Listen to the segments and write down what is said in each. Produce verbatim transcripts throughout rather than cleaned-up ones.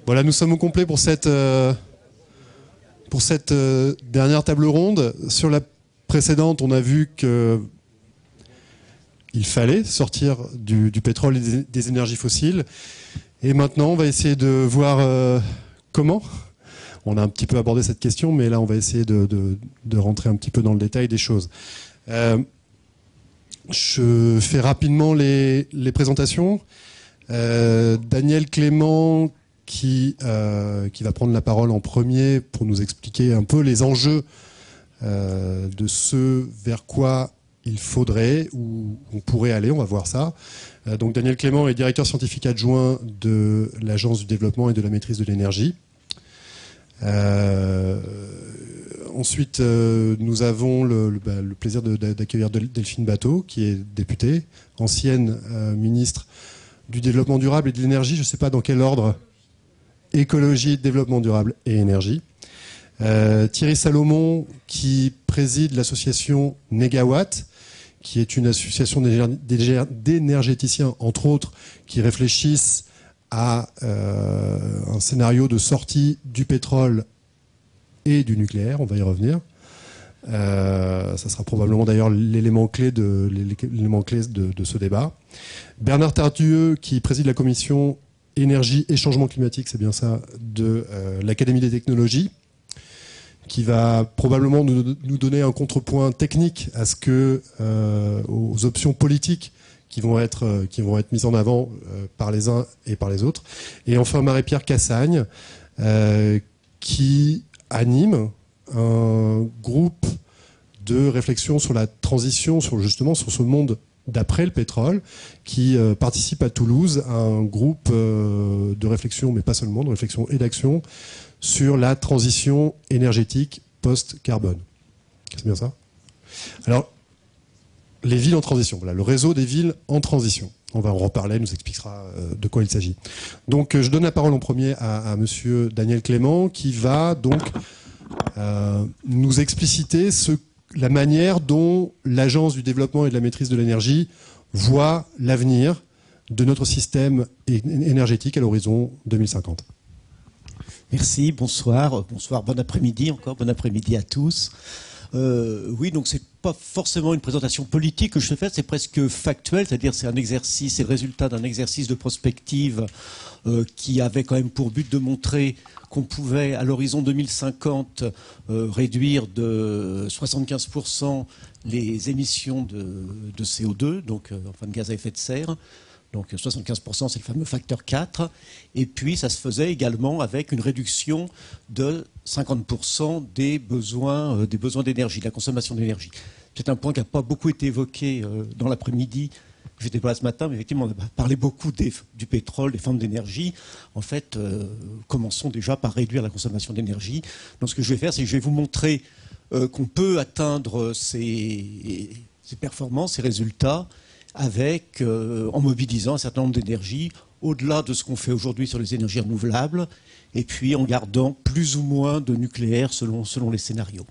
Voilà, nous sommes au complet pour cette, euh, pour cette euh, dernière table ronde. Sur la précédente, on a vu qu'il fallait sortir du, du pétrole et des, des énergies fossiles. Et maintenant, on va essayer de voir euh, comment. On a un petit peu abordé cette question, mais là, on va essayer de, de, de rentrer un petit peu dans le détail des choses. Euh, je fais rapidement les, les présentations. Euh, Daniel Clément, qui, euh, qui va prendre la parole en premier pour nous expliquer un peu les enjeux euh, de ce vers quoi il faudrait ou on pourrait aller, on va voir ça. Euh, donc Daniel Clément est directeur scientifique adjoint de l'Agence du développement et de la maîtrise de l'énergie. Euh, ensuite, euh, nous avons le, le, bah, le plaisir d'accueillir Delphine Batho, qui est députée, ancienne euh, ministre du développement durable et de l'énergie, je ne sais pas dans quel ordre, écologie, développement durable et énergie. Euh, Thierry Salomon, qui préside l'association Négawatt, qui est une association d'énergéticiens, entre autres, qui réfléchissent à euh, un scénario de sortie du pétrole et du nucléaire, on va y revenir. Euh, ça sera probablement d'ailleurs l'élément clé, de, l'élément clé de, de ce débat. Bernard Tardieu, qui préside la commission énergie et changement climatique, c'est bien ça, de euh, l'Académie des technologies, qui va probablement nous, nous donner un contrepoint technique à ce que, euh, aux options politiques qui vont être, euh, qui vont être mises en avant euh, par les uns et par les autres. Et enfin, Marie-Pierre Cassagne, euh, qui anime un groupe de réflexion sur la transition, sur justement sur ce monde d'après le pétrole, qui euh, participe à Toulouse à un groupe euh, de réflexion, mais pas seulement, de réflexion et d'action, sur la transition énergétique post-carbone. C'est bien ça? Alors, les villes en transition, voilà, le réseau des villes en transition. On va en reparler, nous expliquera euh, de quoi il s'agit. Donc, euh, je donne la parole en premier à, à monsieur Daniel Clément, qui va donc euh, nous expliciter ce la manière dont l'Agence du développement et de la maîtrise de l'énergie voit l'avenir de notre système énergétique à l'horizon deux mille cinquante. Merci, bonsoir, bonsoir, bon après-midi encore, bon après-midi à tous. Euh, oui, donc c'est pas forcément une présentation politique que je fais, c'est presque factuel, c'est-à-dire c'est un exercice, c'est le résultat d'un exercice de prospective euh, qui avait quand même pour but de montrer qu'on pouvait, à l'horizon deux mille cinquante, euh, réduire de soixante-quinze pour cent les émissions de, de C O deux, donc euh, enfin de gaz à effet de serre. Donc soixante-quinze pour cent, c'est le fameux facteur quatre. Et puis, ça se faisait également avec une réduction de cinquante pour cent des besoins, euh, des besoins d'énergie, de la consommation d'énergie. C'est un point qui n'a pas beaucoup été évoqué euh, dans l'après-midi. J'étais pas là ce matin, mais effectivement, on a parlé beaucoup des, du pétrole, des formes d'énergie. En fait, euh, commençons déjà par réduire la consommation d'énergie. Donc, ce que je vais faire, c'est que je vais vous montrer euh, qu'on peut atteindre ces, ces performances, ces résultats, avec, euh, en mobilisant un certain nombre d'énergies, au-delà de ce qu'on fait aujourd'hui sur les énergies renouvelables, et puis en gardant plus ou moins de nucléaire selon, selon les scénarios.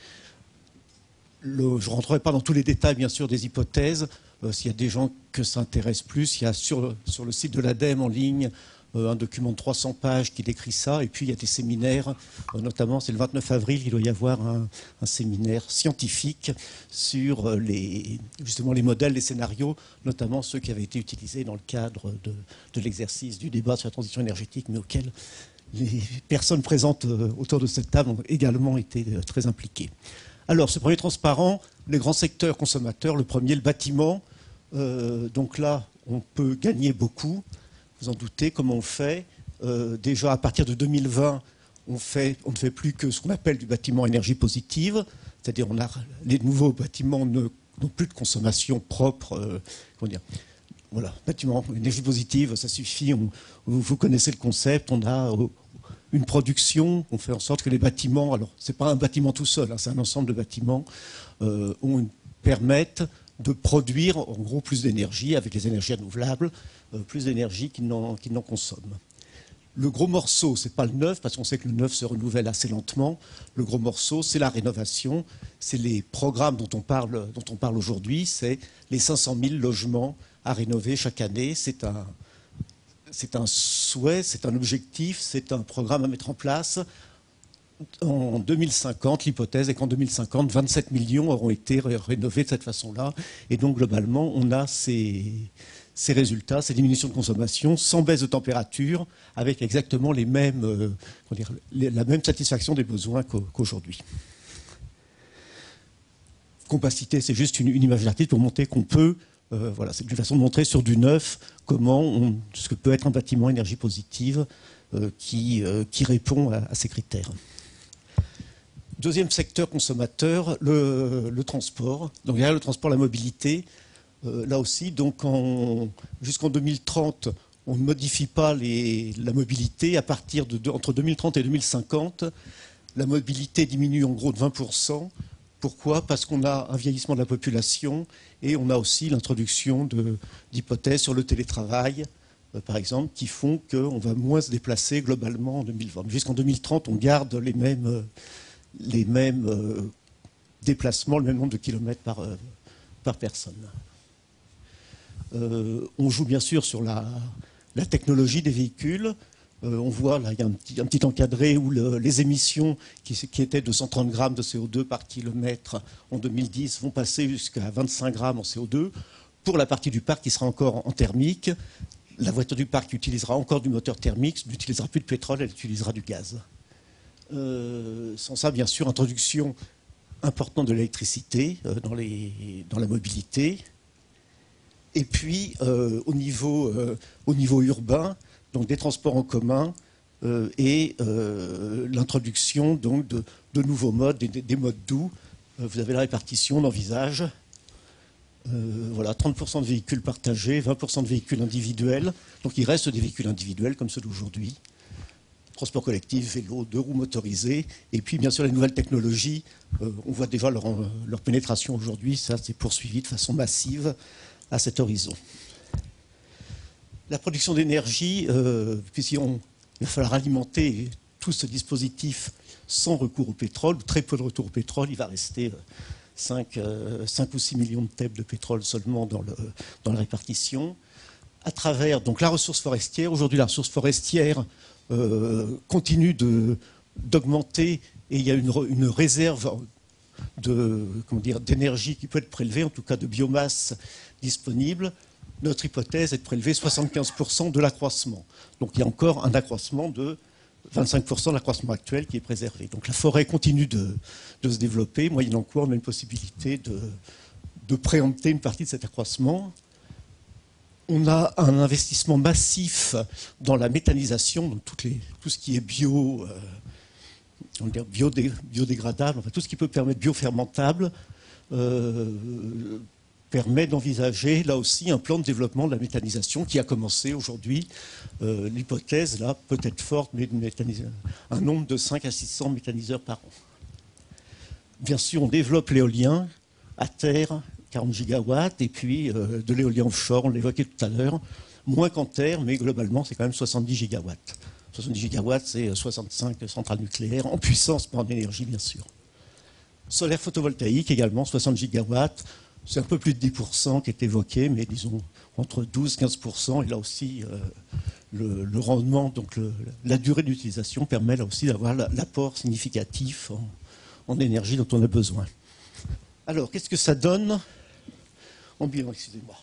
Le, je ne rentrerai pas dans tous les détails, bien sûr, des hypothèses. Euh, S'il y a des gens que ça intéresse plus, il y a sur, sur le site de l'ADEME en ligne euh, un document de trois cents pages qui décrit ça. Et puis il y a des séminaires, euh, notamment c'est le vingt-neuf avril, il doit y avoir un, un séminaire scientifique sur euh, les, justement les modèles, les scénarios, notamment ceux qui avaient été utilisés dans le cadre de, de l'exercice du débat sur la transition énergétique, mais auxquels les personnes présentes euh, autour de cette table ont également été euh, très impliquées. Alors, ce premier transparent, les grands secteurs consommateurs, le premier, le bâtiment. Euh, donc là, on peut gagner beaucoup. Vous en doutez, comment on fait euh, déjà, à partir de deux mille vingt, on, fait, on ne fait plus que ce qu'on appelle du bâtiment énergie positive. C'est-à-dire, on a, les nouveaux bâtiments n'ont plus de consommation propre. Euh, comment dire, voilà, bâtiment énergie positive, ça suffit. On, vous connaissez le concept. On a euh, une production, on fait en sorte que les bâtiments, alors c'est pas un bâtiment tout seul, hein, c'est un ensemble de bâtiments, euh, ont, permettent de produire en gros plus d'énergie avec les énergies renouvelables, euh, plus d'énergie qu'ils n'en qu'ils n'en consomment. Le gros morceau, c'est pas le neuf, parce qu'on sait que le neuf se renouvelle assez lentement. Le gros morceau, c'est la rénovation, c'est les programmes dont on parle, dont on parle aujourd'hui, c'est les cinq cent mille logements à rénover chaque année. C'est un c'est un souhait, c'est un objectif, c'est un programme à mettre en place. En deux mille cinquante, l'hypothèse est qu'en deux mille cinquante, vingt-sept millions auront été ré rénovés de cette façon-là. Et donc, globalement, on a ces, ces résultats, ces diminutions de consommation, sans baisse de température, avec exactement les mêmes, euh, comment dire, les, la même satisfaction des besoins qu'aujourd'hui. Compacité, c'est juste une, une image d'artiste pour montrer qu'on peut, euh, voilà, c'est une façon de montrer sur du neuf comment on, ce que peut être un bâtiment énergie positive euh, qui, euh, qui répond à, à ces critères. Deuxième secteur consommateur, le, le transport. Donc derrière le transport, la mobilité. Euh, là aussi, donc jusqu'en deux mille trente, on ne modifie pas les, la mobilité. À partir de, de entre deux mille trente et deux mille cinquante, la mobilité diminue en gros de vingt pour cent. Pourquoi? Parce qu'on a un vieillissement de la population et on a aussi l'introduction d'hypothèses sur le télétravail, euh, par exemple, qui font qu'on va moins se déplacer globalement en deux mille vingt. Jusqu'en deux mille trente, on garde les mêmes... Euh, les mêmes euh, déplacements, le même nombre de kilomètres par, euh, par personne. Euh, on joue bien sûr sur la, la technologie des véhicules. Euh, on voit là, il y a un petit, un petit encadré où le, les émissions qui, qui étaient de cent trente grammes de C O deux par kilomètre en deux mille dix vont passer jusqu'à vingt-cinq grammes en C O deux. Pour la partie du parc qui sera encore en thermique, la voiture du parc utilisera encore du moteur thermique, n'utilisera plus de pétrole, elle utilisera du gaz. Euh, sans ça, bien sûr, introduction importante de l'électricité euh, dans, dans la mobilité. Et puis, euh, au, niveau, euh, au niveau urbain, donc des transports en commun euh, et euh, l'introduction donc de, de nouveaux modes, des, des modes doux. Euh, vous avez la répartition, on envisage. Euh, voilà, trente pour cent de véhicules partagés, vingt pour cent de véhicules individuels. Donc il reste des véhicules individuels comme ceux d'aujourd'hui. Transport collectif, vélo, deux roues motorisées, et puis bien sûr les nouvelles technologies, euh, on voit déjà leur, leur pénétration aujourd'hui, ça s'est poursuivi de façon massive à cet horizon. La production d'énergie, euh, puisqu'il va falloir alimenter tout ce dispositif sans recours au pétrole, ou très peu de retour au pétrole, il va rester cinq, cinq ou six millions de T E P de pétrole seulement dans, le, dans la répartition. À travers donc, la ressource forestière, aujourd'hui la ressource forestière Euh, continue d'augmenter et il y a une, une réserve d'énergie qui peut être prélevée, en tout cas de biomasse disponible. Notre hypothèse est de prélever soixante-quinze pour cent de l'accroissement. Donc il y a encore un accroissement de vingt-cinq pour cent de l'accroissement actuel qui est préservé. Donc la forêt continue de, de se développer, moyennant quoi on a une possibilité de, de préempter une partie de cet accroissement. On a un investissement massif dans la méthanisation, donc toutes les, tout ce qui est bio, euh, on va dire biodé, biodégradable, enfin tout ce qui peut permettre biofermentable, euh, permet d'envisager là aussi un plan de développement de la méthanisation qui a commencé aujourd'hui. Euh, L'hypothèse là peut être forte, mais un nombre de cinq à six cents méthaniseurs par an. Bien sûr, on développe l'éolien à terre, quarante gigawatts, et puis euh, de l'éolien offshore, on l'évoquait tout à l'heure, moins qu'en terre, mais globalement c'est quand même soixante-dix gigawatts. soixante-dix gigawatts, c'est soixante-cinq centrales nucléaires, en puissance, pas en énergie bien sûr. Solaire photovoltaïque également, soixante gigawatts, c'est un peu plus de dix pour cent qui est évoqué, mais disons entre douze et quinze pour cent, et là aussi euh, le, le rendement, donc le, la durée d'utilisation permet là aussi d'avoir l'apport significatif en, en énergie dont on a besoin. Alors, qu'est-ce que ça donne en bilan, excusez-moi.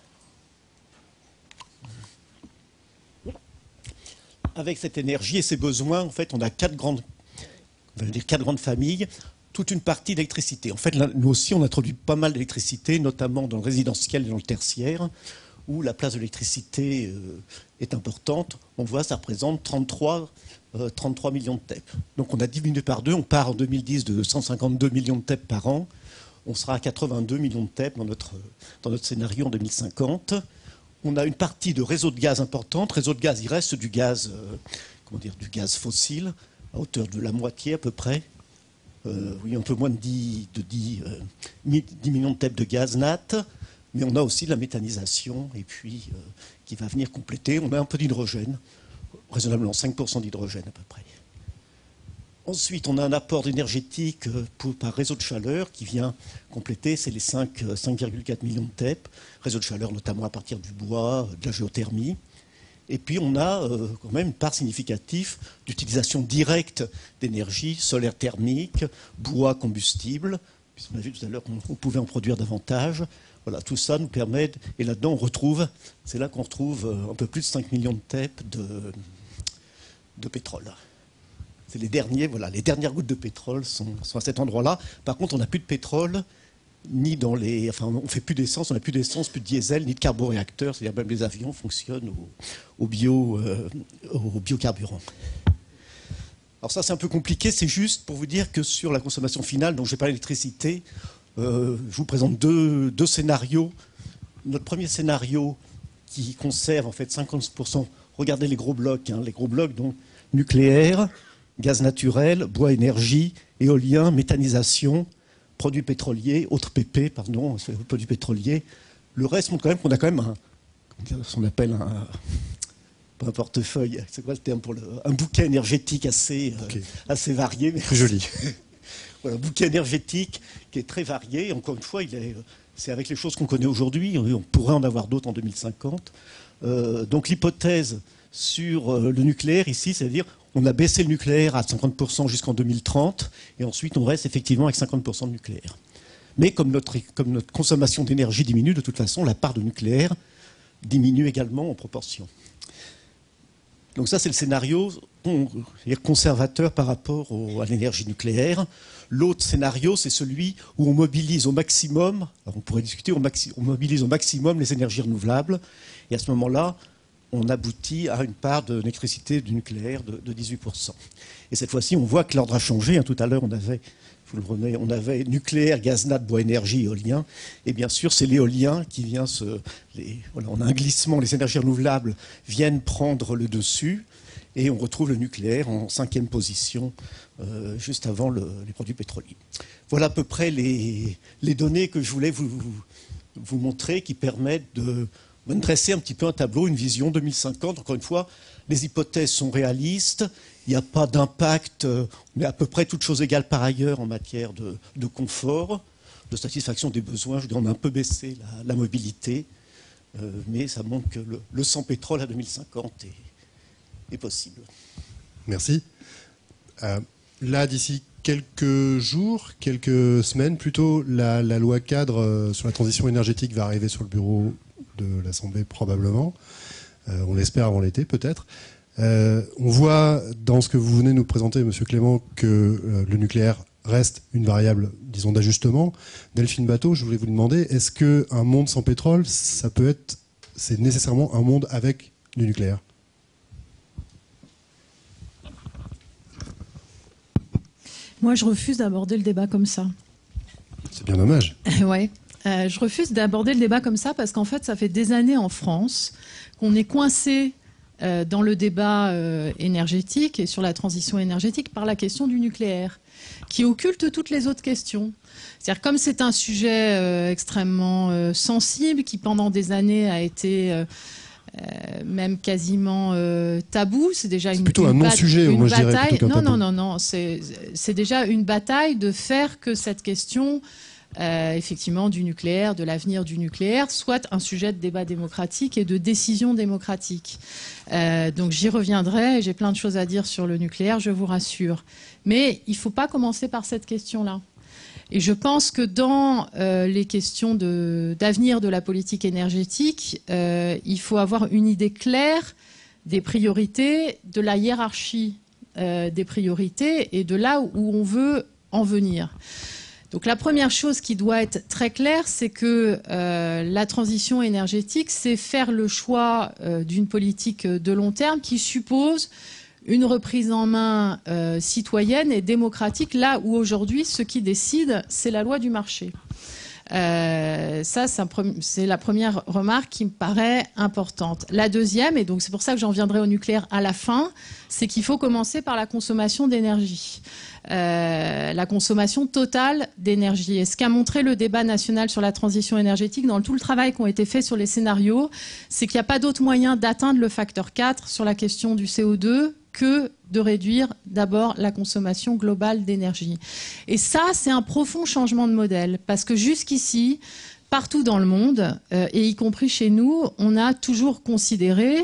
Avec cette énergie et ces besoins, en fait, on a quatre grandes, on va dire quatre grandes familles, toute une partie d'électricité. En fait, là, nous aussi, on introduit pas mal d'électricité, notamment dans le résidentiel et dans le tertiaire, où la place de l'électricité euh, est importante. On voit, ça représente trente-trois, euh, trente-trois millions de T E P. Donc, on a diminué par deux. On part en deux mille dix de cent cinquante-deux millions de T E P par an. On sera à quatre-vingt-deux millions de T E P dans notre, dans notre scénario en deux mille cinquante. On a une partie de réseau de gaz importante. Réseau de gaz, il reste du gaz, euh, comment dire, du gaz fossile, à hauteur de la moitié à peu près. Euh, oui, un peu moins de dix, de dix, euh, dix millions de T E P de gaz nat. Mais on a aussi de la méthanisation, et puis euh, qui va venir compléter. On a un peu d'hydrogène, raisonnablement cinq pour cent d'hydrogène à peu près. Ensuite, on a un apport énergétique par réseau de chaleur qui vient compléter, c'est les cinq virgule quatre millions de T E P, réseau de chaleur notamment à partir du bois, de la géothermie. Et puis on a euh, quand même une part significative d'utilisation directe d'énergie, solaire thermique, bois combustible, puisqu'on a vu tout à l'heure qu'on pouvait en produire davantage. Voilà, tout ça nous permet, et là-dedans on retrouve, c'est là qu'on retrouve un peu plus de cinq millions de têtes de, de pétrole. C'est les derniers, voilà, les dernières gouttes de pétrole sont, sont à cet endroit-là. Par contre, on n'a plus de pétrole, ni dans les, enfin, on fait plus d'essence, on n'a plus d'essence, plus de diesel, ni de carboréacteurs, c'est-à-dire même les avions fonctionnent au, au, bio, euh, au biocarburant. Alors ça, c'est un peu compliqué, c'est juste pour vous dire que sur la consommation finale, donc je n'ai pas l'électricité, euh, je vous présente deux, deux scénarios. Notre premier scénario qui conserve en fait cinquante pour cent, regardez les gros blocs, hein, les gros blocs donc nucléaire, gaz naturel, bois énergie, éolien, méthanisation, produits pétroliers, autres P P, pardon, produits pétroliers. Le reste montre quand même qu'on a quand même un, ce qu'on appelle un, pas un portefeuille, c'est quoi le terme pour le, un bouquet énergétique assez, okay. euh, assez varié. Très joli. Voilà, un bouquet énergétique qui est très varié. Encore une fois, il est, c'est avec les choses qu'on connaît aujourd'hui. On pourrait en avoir d'autres en deux mille cinquante. Euh, donc l'hypothèse sur euh, le nucléaire ici, c'est-à-dire on a baissé le nucléaire à cinquante pour cent jusqu'en deux mille trente, et ensuite on reste effectivement avec cinquante pour cent de nucléaire. Mais comme notre, comme notre consommation d'énergie diminue, de toute façon, la part de nucléaire diminue également en proportion. Donc ça, c'est le scénario conservateur par rapport au, à l'énergie nucléaire. L'autre scénario, c'est celui où on mobilise au maximum, alors on pourrait discuter, on, maxi, on mobilise au maximum les énergies renouvelables, et à ce moment-là, on aboutit à une part d'électricité du nucléaire de, de dix-huit pour cent. Et cette fois-ci, on voit que l'ordre a changé. Hein, tout à l'heure, on avait, vous le prenez, on avait nucléaire, gaz nat, bois énergie, éolien. Et bien sûr, c'est l'éolien qui vient se... Les, voilà, on a un glissement, les énergies renouvelables viennent prendre le dessus. Et on retrouve le nucléaire en cinquième position, euh, juste avant le, les produits pétroliers. Voilà à peu près les, les données que je voulais vous, vous, vous montrer qui permettent de... On va dresser un petit peu un tableau, une vision deux mille cinquante. Encore une fois, les hypothèses sont réalistes. Il n'y a pas d'impact. On est à peu près toutes choses égales par ailleurs en matière de, de confort, de satisfaction des besoins. Je dis, on a un peu baissé la, la mobilité, euh, mais ça montre que le, le sans pétrole à deux mille cinquante est, est possible. Merci. Euh, là, d'ici quelques jours, quelques semaines plutôt, la, la loi cadre sur la transition énergétique va arriver sur le bureau de l'Assemblée probablement, euh, on l'espère avant l'été peut-être. Euh, on voit dans ce que vous venez nous présenter, Monsieur Clément, que euh, le nucléaire reste une variable, disons, d'ajustement. Delphine Batho, je voulais vous demander, est-ce qu'un monde sans pétrole, ça peut être, c'est nécessairement un monde avec du nucléaire? Moi, je refuse d'aborder le débat comme ça. C'est bien dommage. Ouais. Euh, je refuse d'aborder le débat comme ça parce qu'en fait, ça fait des années en France qu'on est coincé euh, dans le débat euh, énergétique et sur la transition énergétique par la question du nucléaire, qui occulte toutes les autres questions. C'est-à-dire, comme c'est un sujet euh, extrêmement euh, sensible, qui pendant des années a été euh, euh, même quasiment euh, tabou, c'est déjà une, plutôt une, un non-sujet, une moi je dirais. bataille. Plutôt qu'un non, tabou. non, non, non, c'est c'est déjà une bataille de faire que cette question Euh, effectivement du nucléaire, de l'avenir du nucléaire, soit un sujet de débat démocratique et de décision démocratique. Euh, donc j'y reviendrai, j'ai plein de choses à dire sur le nucléaire, je vous rassure. Mais il ne faut pas commencer par cette question-là. Et je pense que dans euh, les questions de, d'avenir de la politique énergétique, euh, il faut avoir une idée claire des priorités, de la hiérarchie euh, des priorités et de là où on veut en venir. Donc la première chose qui doit être très claire, c'est que euh, la transition énergétique, c'est faire le choix euh, d'une politique de long terme qui suppose une reprise en main euh, citoyenne et démocratique, là où aujourd'hui, ce qui décide, c'est la loi du marché. Euh, ça, c'est la première remarque qui me paraît importante. La deuxième, et donc c'est pour ça que j'en viendrai au nucléaire à la fin, c'est qu'il faut commencer par la consommation d'énergie. Euh, la consommation totale d'énergie. Et ce qu'a montré le débat national sur la transition énergétique, dans tout le travail qui a été fait sur les scénarios, c'est qu'il n'y a pas d'autre moyen d'atteindre le facteur quatre sur la question du C O deux que de réduire d'abord la consommation globale d'énergie. Et ça, c'est un profond changement de modèle, parce que jusqu'ici, partout dans le monde, euh, et y compris chez nous, on a toujours considéré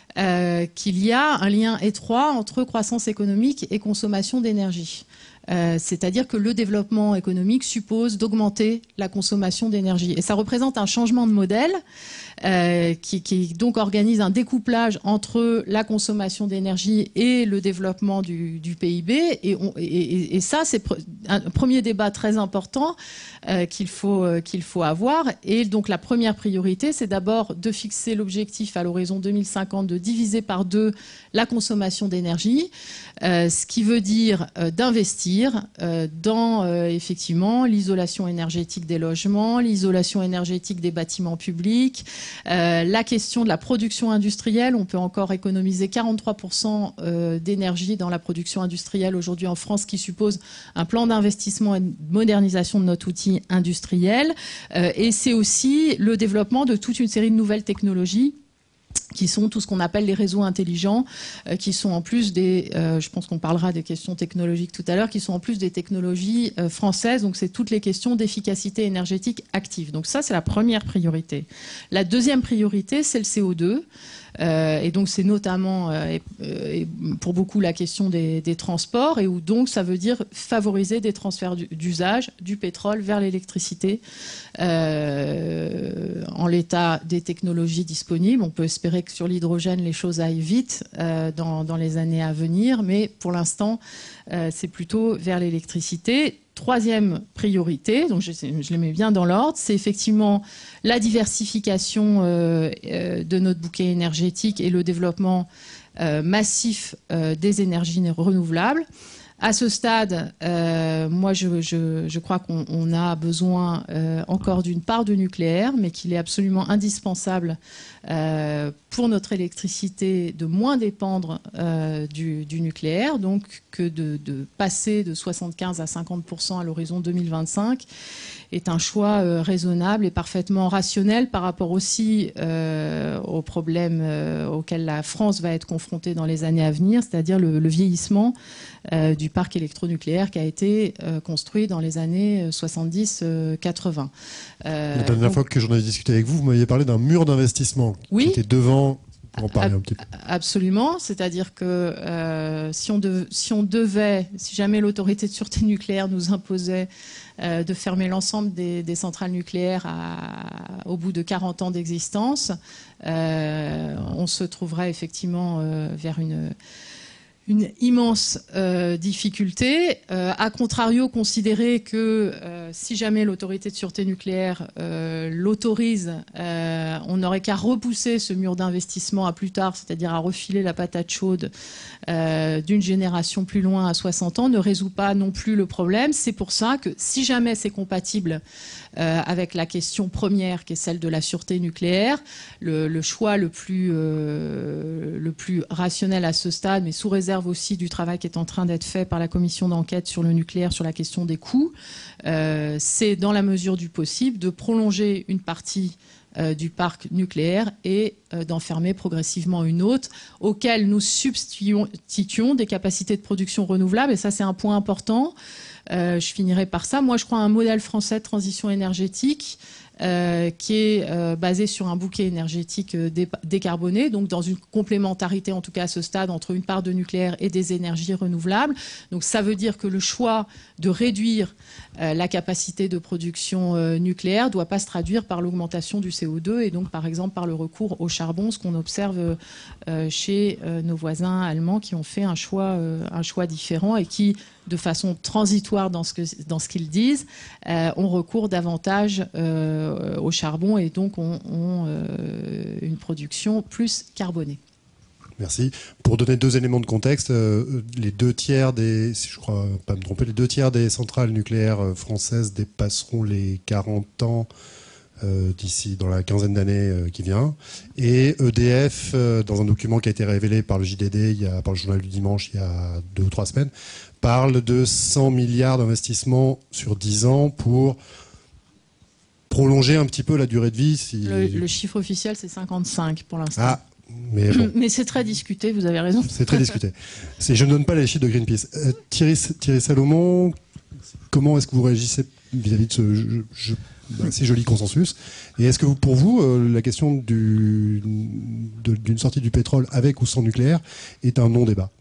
euh, qu'il y a un lien étroit entre croissance économique et consommation d'énergie. Euh, c'est-à-dire que le développement économique suppose d'augmenter la consommation d'énergie. Et ça représente un changement de modèle euh, qui, qui donc organise un découplage entre la consommation d'énergie et le développement du, du P I B. Et, on, et, et ça, c'est un premier débat très important euh, qu'il faut, euh, qu'il faut avoir. Et donc la première priorité, c'est d'abord de fixer l'objectif à l'horizon deux mille cinquante de diviser par deux la consommation d'énergie, euh, ce qui veut dire euh, d'investir euh, dans euh, effectivement l'isolation énergétique des logements, l'isolation énergétique des bâtiments publics, euh, la question de la production industrielle. On peut encore économiser quarante-trois pour cent euh, d'énergie dans la production industrielle aujourd'hui en France, qui suppose un plan d'investissement et de modernisation de notre outil industriel. Euh, et c'est aussi le développement de toute une série de nouvelles technologies qui sont tout ce qu'on appelle les réseaux intelligents, euh, qui sont en plus des, euh, je pense qu'on parlera des questions technologiques tout à l'heure, qui sont en plus des technologies euh, françaises. Donc c'est toutes les questions d'efficacité énergétique active. Donc ça, c'est la première priorité. La deuxième priorité, c'est le C O deux. Euh, et donc c'est notamment euh, et, et pour beaucoup la question des, des transports, et où donc ça veut dire favoriser des transferts d'usage du pétrole vers l'électricité euh, en l'état des technologies disponibles. On peut espérer que sur l'hydrogène les choses aillent vite euh, dans, dans les années à venir, mais pour l'instant euh, c'est plutôt vers l'électricité. Troisième priorité, donc je, je les mets bien dans l'ordre, c'est effectivement la diversification euh, euh, de notre bouquet énergétique et le développement euh, massif euh, des énergies renouvelables. À ce stade, euh, moi, je, je, je crois qu'on a besoin euh, encore d'une part de nucléaire, mais qu'il est absolument indispensable euh, pour notre électricité de moins dépendre euh, du, du nucléaire, donc que de, de passer de soixante-quinze à cinquante pour cent à l'horizon deux mille vingt-cinq est un choix euh, raisonnable et parfaitement rationnel par rapport aussi euh, aux problèmes euh, auxquels la France va être confrontée dans les années à venir, c'est-à-dire le, le vieillissement euh, du parc électronucléaire qui a été euh, construit dans les années soixante-dix quatre-vingts. Euh, la dernière donc, fois que j'en avais discuté avec vous, vous m'aviez parlé d'un mur d'investissement oui, qui était devant... Pour en parler un petit peu. Absolument, c'est-à-dire que euh, si, on dev, si on devait, si jamais l'autorité de sûreté nucléaire nous imposait euh, de fermer l'ensemble des, des centrales nucléaires à, au bout de quarante ans d'existence, euh, on se trouverait effectivement euh, vers une... une immense euh, difficulté. Euh, a contrario, considérer que euh, si jamais l'autorité de sûreté nucléaire euh, l'autorise, euh, on n'aurait qu'à repousser ce mur d'investissement à plus tard, c'est-à-dire à refiler la patate chaude euh, d'une génération plus loin à soixante ans, ne résout pas non plus le problème. C'est pour ça que si jamais c'est compatible euh, avec la question première, qui est celle de la sûreté nucléaire, le, le choix le plus, euh, le plus rationnel à ce stade, mais sous réserve aussi du travail qui est en train d'être fait par la commission d'enquête sur le nucléaire, sur la question des coûts, euh, c'est dans la mesure du possible de prolonger une partie euh, du parc nucléaire et euh, d'en fermer progressivement une autre, auquel nous substituons des capacités de production renouvelables, et ça c'est un point important. Euh, je finirai par ça. Moi je crois à un modèle français de transition énergétique Euh, qui est euh, basé sur un bouquet énergétique euh, dé décarboné, donc dans une complémentarité, en tout cas à ce stade, entre une part de nucléaire et des énergies renouvelables. Donc ça veut dire que le choix de réduire euh, la capacité de production euh, nucléaire ne doit pas se traduire par l'augmentation du C O deux et donc par exemple par le recours au charbon, ce qu'on observe euh, chez euh, nos voisins allemands qui ont fait un choix, euh, un choix différent et qui, de façon transitoire dans ce que, dans ce qu'ils disent, euh, on recourt davantage euh, au charbon et donc on, on euh, une production plus carbonée. Merci. Pour donner deux éléments de contexte, euh, les deux tiers des, si je crois pas me tromper, les deux tiers des centrales nucléaires françaises dépasseront les quarante ans euh, d'ici dans la quinzaine d'années euh, qui vient. Et E D F, euh, dans un document qui a été révélé par le J D D, il y a, par le journal du dimanche, il y a deux ou trois semaines, parle de cent milliards d'investissements sur dix ans pour prolonger un petit peu la durée de vie. Si... Le, le chiffre officiel, c'est cinquante-cinq pour l'instant. Ah, mais bon. Mais c'est très discuté, vous avez raison. C'est très discuté. Je ne donne pas les chiffres de Greenpeace. Euh, Thierry, Thierry Salomon, comment est-ce que vous réagissez vis-à-vis de ce jeu, jeu, assez joli consensus? Et est-ce que vous, pour vous, euh, la question du, d'une sortie du pétrole avec ou sans nucléaire est un non-débat.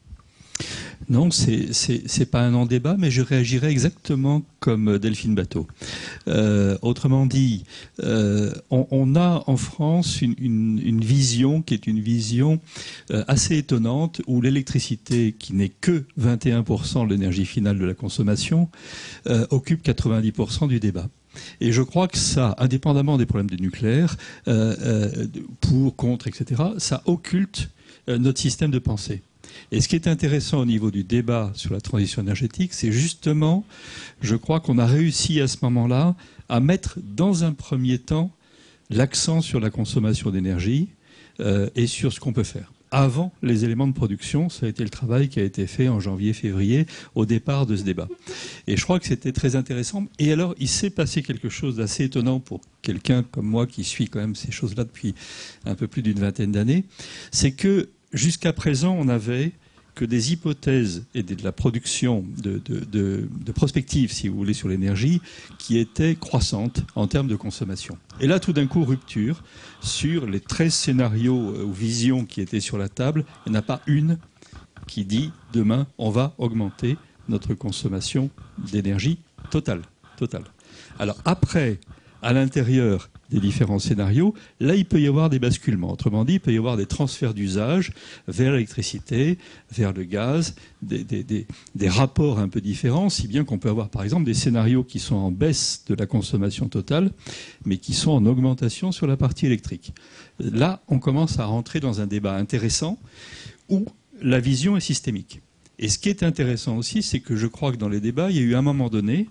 Non, c'est c'est pas un non-débat, mais je réagirais exactement comme Delphine Batho. Euh, autrement dit, euh, on, on a en France une, une, une vision qui est une vision euh, assez étonnante, où l'électricité, qui n'est que vingt et un pour cent de l'énergie finale de la consommation, euh, occupe quatre-vingt-dix pour cent du débat. Et je crois que ça, indépendamment des problèmes du nucléaire, euh, euh, pour, contre, et cetera, ça occulte euh, notre système de pensée. Et ce qui est intéressant au niveau du débat sur la transition énergétique, c'est justement, je crois qu'on a réussi à ce moment-là à mettre dans un premier temps l'accent sur la consommation d'énergie euh, et sur ce qu'on peut faire. Avant les éléments de production, ça a été le travail qui a été fait en janvier-février au départ de ce débat. Et je crois que c'était très intéressant. Et alors, il s'est passé quelque chose d'assez étonnant pour quelqu'un comme moi qui suit quand même ces choses-là depuis un peu plus d'une vingtaine d'années. C'est que jusqu'à présent, on n'avait que des hypothèses et de la production de, de, de, de prospectives, si vous voulez, sur l'énergie, qui étaient croissantes en termes de consommation. Et là, tout d'un coup, rupture sur les treize scénarios ou visions qui étaient sur la table. Il n'y en a pas une qui dit demain, on va augmenter notre consommation d'énergie totale. totale. Alors après, à l'intérieur des différents scénarios, là, il peut y avoir des basculements. Autrement dit, il peut y avoir des transferts d'usage vers l'électricité, vers le gaz, des, des, des, des rapports un peu différents, si bien qu'on peut avoir, par exemple, des scénarios qui sont en baisse de la consommation totale, mais qui sont en augmentation sur la partie électrique. Là, on commence à rentrer dans un débat intéressant où la vision est systémique. Et ce qui est intéressant aussi, c'est que je crois que dans les débats, il y a eu à un moment donné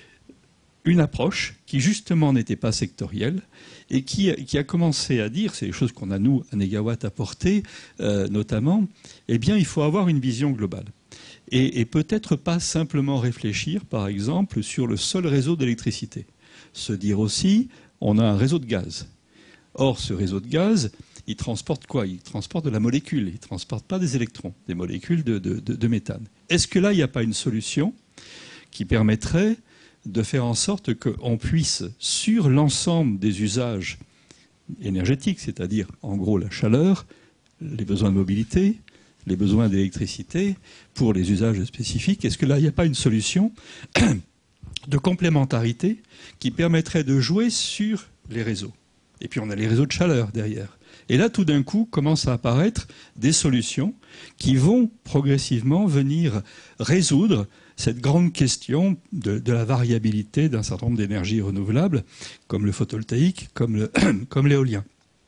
une approche qui justement n'était pas sectorielle et qui, qui a commencé à dire, c'est les choses qu'on a nous à Négawatt apportées euh, notamment, eh bien il faut avoir une vision globale. Et, et peut-être pas simplement réfléchir par exemple sur le seul réseau d'électricité. Se dire aussi, on a un réseau de gaz. Or ce réseau de gaz, il transporte quoi? Il transporte de la molécule, il ne transporte pas des électrons, des molécules de, de, de, de méthane. Est-ce que là il n'y a pas une solution qui permettrait de faire en sorte qu'on puisse, sur l'ensemble des usages énergétiques, c'est-à-dire en gros la chaleur, les besoins de mobilité, les besoins d'électricité, pour les usages spécifiques, est-ce que là il n'y a pas une solution de complémentarité qui permettrait de jouer sur les réseaux? Et puis on a les réseaux de chaleur derrière. Et là, tout d'un coup, commencent à apparaître des solutions qui vont progressivement venir résoudre cette grande question de, de la variabilité d'un certain nombre d'énergies renouvelables, comme le photovoltaïque, comme, le, comme l'éolien.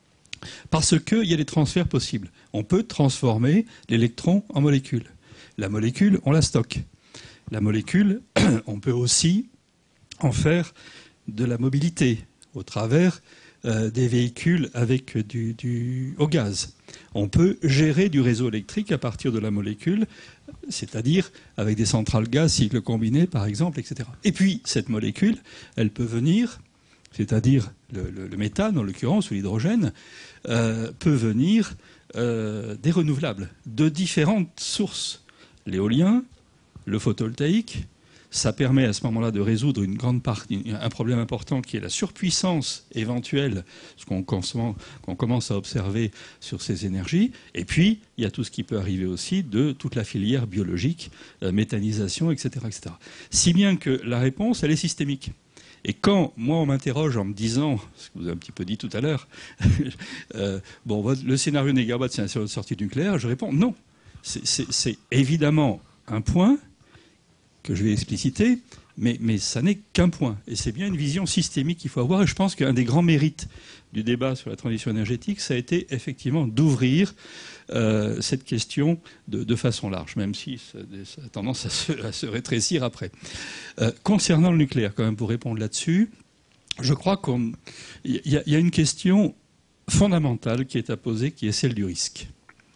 Parce qu'il y a des transferts possibles. On peut transformer l'électron en molécule. La molécule, on la stocke. La molécule, on peut aussi en faire de la mobilité au travers euh, des véhicules avec du, du, au gaz. On peut gérer du réseau électrique à partir de la molécule, c'est-à-dire avec des centrales gaz, cycle combiné par exemple, et cetera. Et puis, cette molécule, elle peut venir, c'est-à-dire le, le, le méthane en l'occurrence, ou l'hydrogène, euh, peut venir euh, des renouvelables, de différentes sources. L'éolien, le photovoltaïque, ça permet à ce moment-là de résoudre une grande partie, un problème important qui est la surpuissance éventuelle, ce qu'on qu'on commence à observer sur ces énergies. Et puis, il y a tout ce qui peut arriver aussi de toute la filière biologique, euh, méthanisation, et cetera, et cetera. Si bien que la réponse, elle est systémique. Et quand, moi, on m'interroge en me disant, ce que vous avez un petit peu dit tout à l'heure, euh, bon, le scénario Négawatt, c'est un scénario de sortie nucléaire, je réponds non. C'est évidemment un point que je vais expliciter, mais, mais ça n'est qu'un point. Et c'est bien une vision systémique qu'il faut avoir. Et je pense qu'un des grands mérites du débat sur la transition énergétique, ça a été effectivement d'ouvrir euh, cette question de, de façon large, même si ça, ça a tendance à se, à se rétrécir après. Euh, concernant le nucléaire, quand même, pour répondre là-dessus, je crois qu'il y, y a une question fondamentale qui est à poser, qui est celle du risque.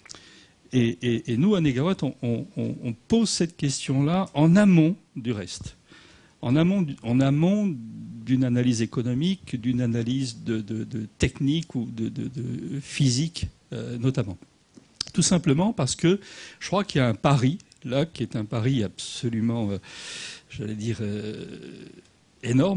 Et, et, et nous, à Négawatt, on, on, on pose cette question-là en amont du reste. En amont, en amont d'une analyse économique, d'une analyse de, de, de technique ou de, de, de physique, euh, notamment. Tout simplement parce que je crois qu'il y a un pari, là, qui est un pari absolument, euh, j'allais dire, euh, énorme,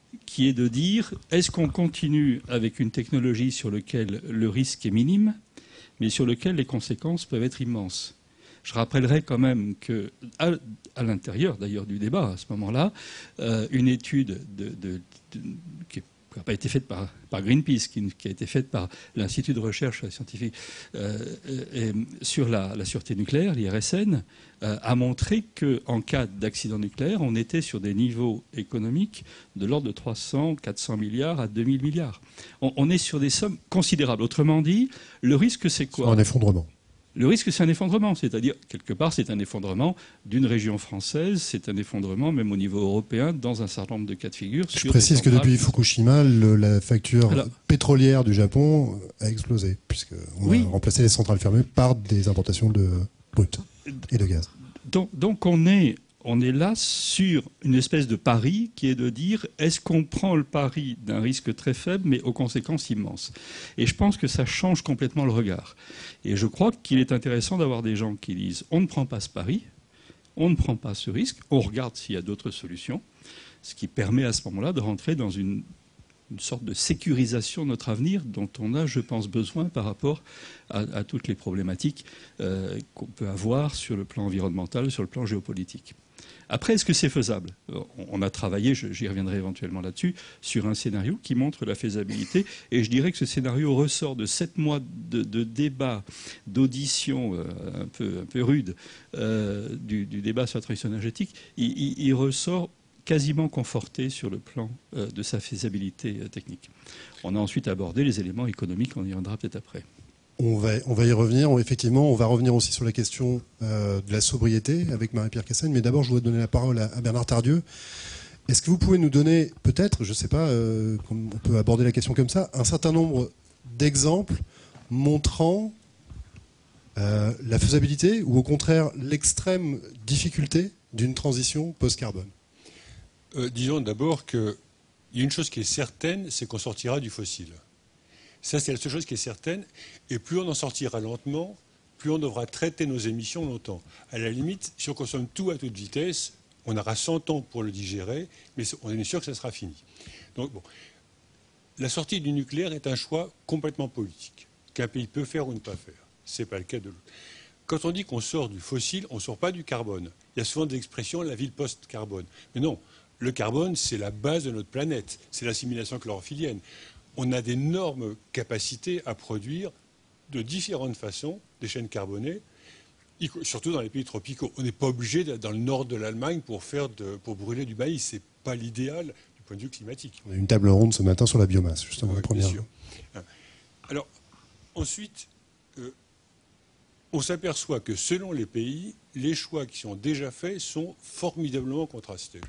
qui est de dire, est-ce qu'on continue avec une technologie sur laquelle le risque est minime, mais sur laquelle les conséquences peuvent être immenses? Je rappellerai quand même que, à, à l'intérieur d'ailleurs du débat, à ce moment-là, euh, une étude de, de, de, qui n'a pas été faite par, par Greenpeace, qui, qui a été faite par l'Institut de recherche scientifique euh, et, sur la, la sûreté nucléaire, l'I R S N, euh, a montré qu'en cas d'accident nucléaire, on était sur des niveaux économiques de l'ordre de trois cents, quatre cents milliards à deux mille milliards. On, on est sur des sommes considérables. Autrement dit, le risque, c'est quoi? Un effondrement. Le risque, c'est un effondrement, c'est-à-dire, quelque part, c'est un effondrement d'une région française, c'est un effondrement même au niveau européen, dans un certain nombre de cas de figure. Je précise que depuis Fukushima, le, la facture Alors, pétrolière du Japon a explosé, puisqu'on oui. a remplacé les centrales fermées par des importations de brut et de gaz. Donc, donc on est... On est là sur une espèce de pari qui est de dire est-ce qu'on prend le pari d'un risque très faible mais aux conséquences immenses. Et je pense que ça change complètement le regard. Et je crois qu'il est intéressant d'avoir des gens qui disent on ne prend pas ce pari, on ne prend pas ce risque, on regarde s'il y a d'autres solutions, ce qui permet à ce moment-là de rentrer dans une, une sorte de sécurisation de notre avenir dont on a, je pense, besoin par rapport à, à toutes les problématiques euh, qu'on peut avoir sur le plan environnemental, sur le plan géopolitique. Après, est-ce que c'est faisable? On a travaillé, j'y reviendrai éventuellement là-dessus, sur un scénario qui montre la faisabilité. Et je dirais que ce scénario ressort de sept mois de, de débat, d'audition euh, un peu, un peu rude, euh, du, du débat sur la transition énergétique. Il, il, il ressort quasiment conforté sur le plan euh, de sa faisabilité euh, technique. On a ensuite abordé les éléments économiques, on y reviendra peut-être après. On va, on va y revenir. On, effectivement, on va revenir aussi sur la question euh, de la sobriété avec Marie-Pierre Cassaigne. Mais d'abord, je voudrais donner la parole à, à Bernard Tardieu. Est-ce que vous pouvez nous donner, peut-être, je ne sais pas, euh, on peut aborder la question comme ça, un certain nombre d'exemples montrant euh, la faisabilité ou au contraire l'extrême difficulté d'une transition post-carbone? euh, Disons d'abord qu'il y a une chose qui est certaine, c'est qu'on sortira du fossile. Ça, c'est la seule chose qui est certaine. Et plus on en sortira lentement, plus on devra traiter nos émissions longtemps. À la limite, si on consomme tout à toute vitesse, on aura cent ans pour le digérer, mais on est sûr que ça sera fini. Donc, bon, la sortie du nucléaire est un choix complètement politique, qu'un pays peut faire ou ne pas faire. Ce n'est pas le cas de l'autre. Quand on dit qu'on sort du fossile, on ne sort pas du carbone. Il y a souvent des expressions, la ville post-carbone. Mais non, le carbone, c'est la base de notre planète. C'est l'assimilation chlorophyllienne. On a d'énormes capacités à produire de différentes façons des chaînes carbonées, surtout dans les pays tropicaux. On n'est pas obligé d'être dans le nord de l'Allemagne pour, faire de, pour brûler du maïs. Ce n'est pas l'idéal du point de vue climatique. On a eu une table ronde ce matin sur la biomasse, justement. Oui, première. bien sûr. Alors, ensuite, euh, on s'aperçoit que selon les pays, les choix qui sont déjà faits sont formidablement contrastés.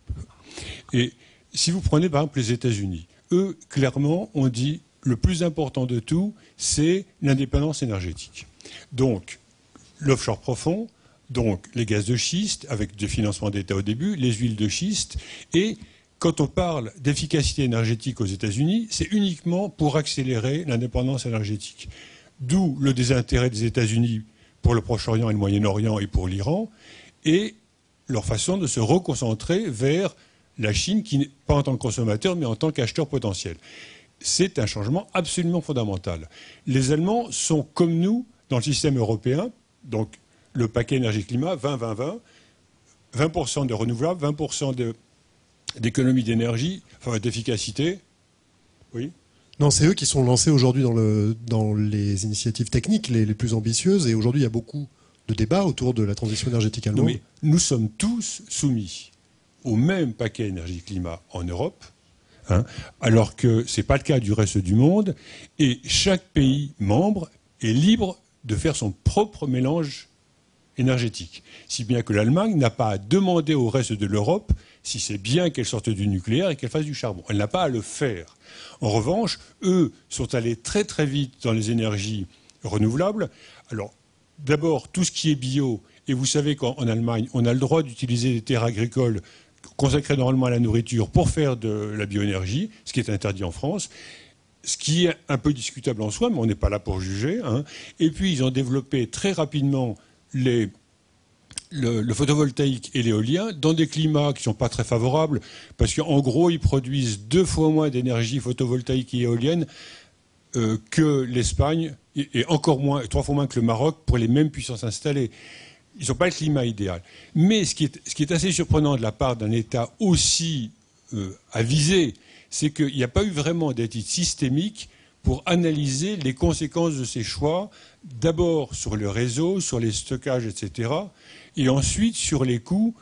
Et si vous prenez par exemple les États-Unis, eux, clairement, ont dit le plus important de tout, c'est l'indépendance énergétique. Donc, l'offshore profond, donc les gaz de schiste, avec des financements d'État au début, les huiles de schiste. Et quand on parle d'efficacité énergétique aux États-Unis, c'est uniquement pour accélérer l'indépendance énergétique. D'où le désintérêt des États-Unis pour le Proche-Orient et le Moyen-Orient et pour l'Iran, et leur façon de se reconcentrer vers la Chine, qui n'est pas en tant que consommateur, mais en tant qu'acheteur potentiel. C'est un changement absolument fondamental. Les Allemands sont comme nous dans le système européen, donc le paquet énergie-climat, vingt vingt vingt, vingt pour cent de renouvelables, vingt pour cent d'économie d'énergie, enfin d'efficacité. Oui. Non, c'est eux qui sont lancés aujourd'hui dans, le, dans les initiatives techniques les, les plus ambitieuses, et aujourd'hui il y a beaucoup de débats autour de la transition énergétique allemande. Non, mais nous sommes tous soumis au même paquet énergie-climat en Europe, hein, alors que ce n'est pas le cas du reste du monde, et chaque pays membre est libre de faire son propre mélange énergétique. Si bien que l'Allemagne n'a pas à demander au reste de l'Europe si c'est bien qu'elle sorte du nucléaire et qu'elle fasse du charbon. Elle n'a pas à le faire. En revanche, eux sont allés très très vite dans les énergies renouvelables. Alors, d'abord, tout ce qui est bio, et vous savez qu'en Allemagne, on a le droit d'utiliser des terres agricoles consacrées normalement à la nourriture pour faire de la bioénergie, ce qui est interdit en France, ce qui est un peu discutable en soi, mais on n'est pas là pour juger. Hein. Et puis, ils ont développé très rapidement les, le, le photovoltaïque et l'éolien dans des climats qui ne sont pas très favorables, parce qu'en gros, ils produisent deux fois moins d'énergie photovoltaïque et éolienne euh, que l'Espagne, et, et encore moins, trois fois moins que le Maroc pour les mêmes puissances installées. Ils n'ont pas le climat idéal. Mais ce qui est, ce qui est assez surprenant de la part d'un État aussi euh, avisé, c'est qu'il n'y a pas eu vraiment d'études systémiques pour analyser les conséquences de ces choix, d'abord sur le réseau, sur les stockages, et cetera, et ensuite sur les coûts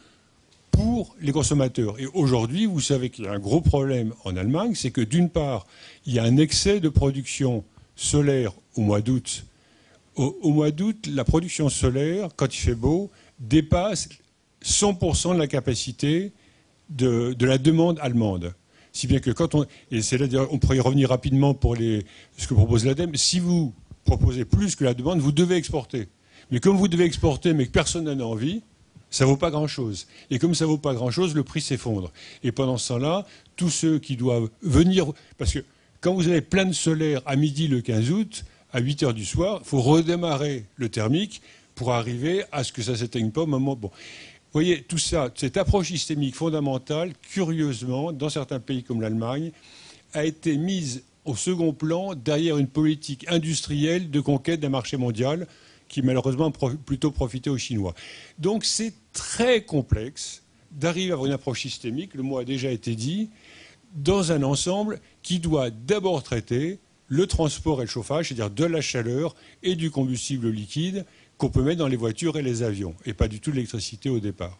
pour les consommateurs. Et aujourd'hui, vous savez qu'il y a un gros problème en Allemagne, c'est que d'une part, il y a un excès de production solaire au mois d'août. Au, au mois d'août, la production solaire, quand il fait beau, dépasse cent pour cent de la capacité de, de la demande allemande. Si bien que quand on... Et c'est là, on pourrait y revenir rapidement pour les, ce que propose l'ADEME. Si vous proposez plus que la demande, vous devez exporter. Mais comme vous devez exporter, mais que personne n'en a envie, ça ne vaut pas grand-chose. Et comme ça ne vaut pas grand-chose, le prix s'effondre. Et pendant ce temps-là, tous ceux qui doivent venir... Parce que quand vous avez plein de solaire à midi le quinze août, à huit heures du soir, il faut redémarrer le thermique pour arriver à ce que ça ne s'éteigne pas au moment... Bon. Vous voyez, tout ça, cette approche systémique fondamentale, curieusement, dans certains pays comme l'Allemagne, a été mise au second plan derrière une politique industrielle de conquête d'un marché mondial qui malheureusement a plutôt profité aux Chinois. Donc c'est très complexe d'arriver à avoir une approche systémique, le mot a déjà été dit, dans un ensemble qui doit d'abord traiter le transport et le chauffage, c'est-à-dire de la chaleur et du combustible liquide, qu'on peut mettre dans les voitures et les avions, et pas du tout l'électricité au départ.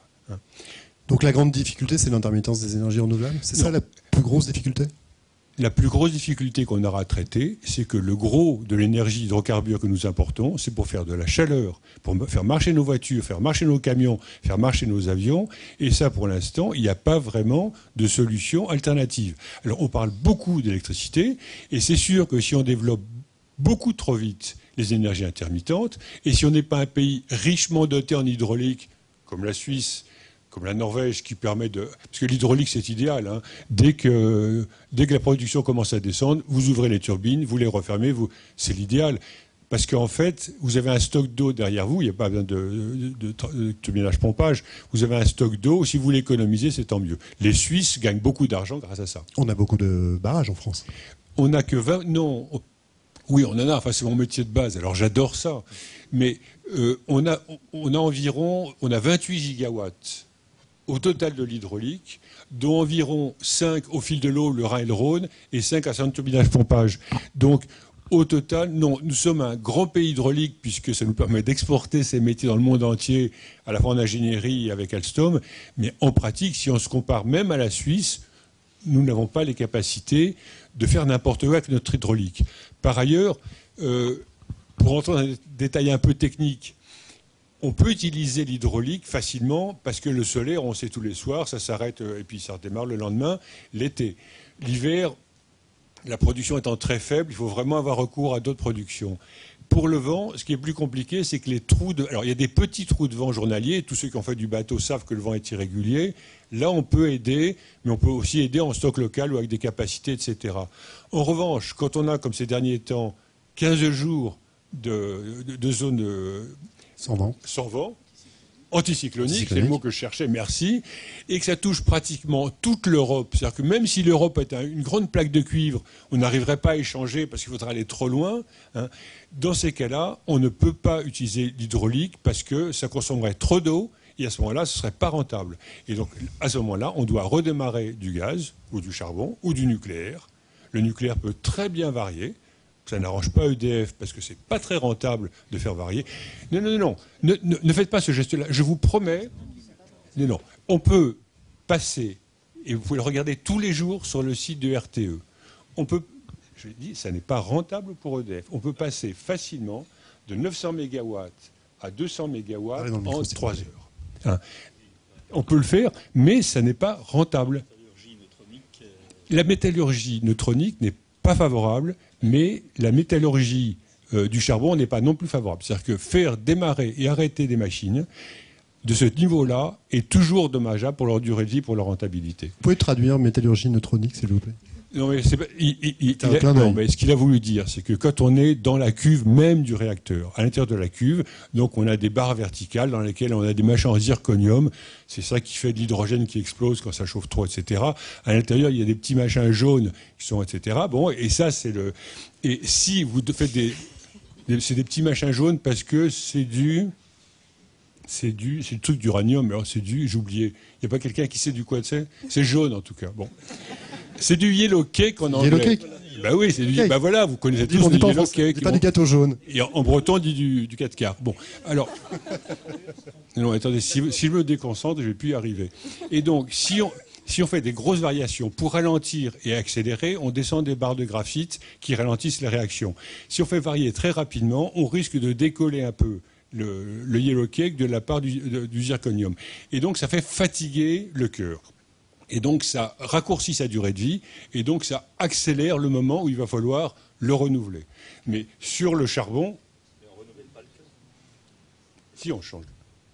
Donc la grande difficulté, c'est l'intermittence des énergies renouvelables? C'est ça la plus grosse difficulté? La plus grosse difficulté qu'on aura à traiter, c'est que le gros de l'énergie hydrocarbure que nous importons, c'est pour faire de la chaleur, pour faire marcher nos voitures, faire marcher nos camions, faire marcher nos avions, et ça, pour l'instant, il n'y a pas vraiment de solution alternative. Alors, on parle beaucoup d'électricité, et c'est sûr que si on développe beaucoup trop vite les énergies intermittentes, et si on n'est pas un pays richement doté en hydraulique, comme la Suisse, comme la Norvège, qui permet de... Parce que l'hydraulique, c'est idéal. Hein. Dès que, dès que la production commence à descendre, vous ouvrez les turbines, vous les refermez, vous... c'est l'idéal. Parce qu'en fait, vous avez un stock d'eau derrière vous, il n'y a pas besoin de, de, de, de turbinage-pompage, vous avez un stock d'eau, si vous l'économisez, c'est tant mieux. Les Suisses gagnent beaucoup d'argent grâce à ça. On a beaucoup de barrages en France. On n'a que vingt... Non... Oui, on en a, enfin c'est mon métier de base, alors j'adore ça. Mais euh, on, a, on a environ, on a vingt-huit gigawatts au total de l'hydraulique, dont environ cinq au fil de l'eau, le Rhin et le Rhône, et cinq à centre turbinage-pompage. Donc au total, non, nous sommes un grand pays hydraulique, puisque ça nous permet d'exporter ces métiers dans le monde entier, à la fois en ingénierie avec Alstom, mais en pratique, si on se compare même à la Suisse, nous n'avons pas les capacités de faire n'importe quoi avec notre hydraulique. Par ailleurs, euh, pour entrer dans un détail un peu technique, on peut utiliser l'hydraulique facilement parce que le solaire, on sait tous les soirs, ça s'arrête et puis ça redémarre le lendemain, l'été. L'hiver, la production étant très faible, il faut vraiment avoir recours à d'autres productions. Pour le vent, ce qui est plus compliqué, c'est que les trous de... Alors, il y a des petits trous de vent journaliers. Tous ceux qui ont fait du bateau savent que le vent est irrégulier. Là, on peut aider, mais on peut aussi aider en stock local ou avec des capacités, et cetera. En revanche, quand on a, comme ces derniers temps, quinze jours de, de, de zone euh, sans vent, sans vent anticyclonique, c'est le mot que je cherchais, merci, et que ça touche pratiquement toute l'Europe. C'est-à-dire que même si l'Europe est un, une grande plaque de cuivre, on n'arriverait pas à échanger parce qu'il faudrait aller trop loin. Hein. Dans ces cas-là, on ne peut pas utiliser l'hydraulique parce que ça consommerait trop d'eau et à ce moment-là, ce ne serait pas rentable. Et donc, à ce moment-là, on doit redémarrer du gaz ou du charbon ou du nucléaire. Le nucléaire peut très bien varier. Ça n'arrange pas E D F parce que ce n'est pas très rentable de faire varier. Non, non, non, ne, ne, ne faites pas ce geste-là. Je vous promets, non, non, on peut passer, et vous pouvez le regarder tous les jours sur le site de R T E, on peut, je dis, ça n'est pas rentable pour E D F. On peut passer facilement de neuf cents mégawatts à deux cents mégawatts ah, en trois heures. Hein. On peut le faire, mais ça n'est pas rentable. La métallurgie neutronique n'est pas favorable, mais la métallurgie euh, du charbon n'est pas non plus favorable. C'est-à-dire que faire démarrer et arrêter des machines de ce niveau-là est toujours dommageable pour leur durée de vie, pour leur rentabilité. Vous pouvez traduire métallurgie neutronique, s'il vous plaît? Non, mais, c'est pas, il, il, il, un il a, non, d'œil. mais ce qu'il a voulu dire, c'est que quand on est dans la cuve même du réacteur, à l'intérieur de la cuve, donc on a des barres verticales dans lesquelles on a des machins en zirconium. C'est ça qui fait de l'hydrogène qui explose quand ça chauffe trop, et cetera. À l'intérieur, il y a des petits machins jaunes qui sont, et cetera. Bon, et ça, c'est le. Et si vous faites des, des c'est des petits machins jaunes parce que c'est du. C'est du, c'est le truc d'uranium, mais alors c'est du, j'ai oublié. Il n'y a pas quelqu'un qui sait du quoi c'est. C'est jaune en tout cas. Bon. C'est du yellow cake en anglais. Yellow cake. Bah oui, c'est du. Cake. Bah voilà, vous connaissez tous On le dit pas, en yellow français, on cake. dit pas Bon. des gâteaux jaunes. Et en, en breton, on dit du, du quatre quarts. Bon, alors. Non, attendez, si, si je me déconcentre, je ne vais plus y arriver. Et donc, si on, si on fait des grosses variations pour ralentir et accélérer, on descend des barres de graphite qui ralentissent les réactions. Si on fait varier très rapidement, on risque de décoller un peu le, le yellow cake de la part du, de, du zirconium. Et donc, ça fait fatiguer le cœur. Et donc, ça raccourcit sa durée de vie, et donc ça accélère le moment où il va falloir le renouveler. Mais sur le charbon, si on change.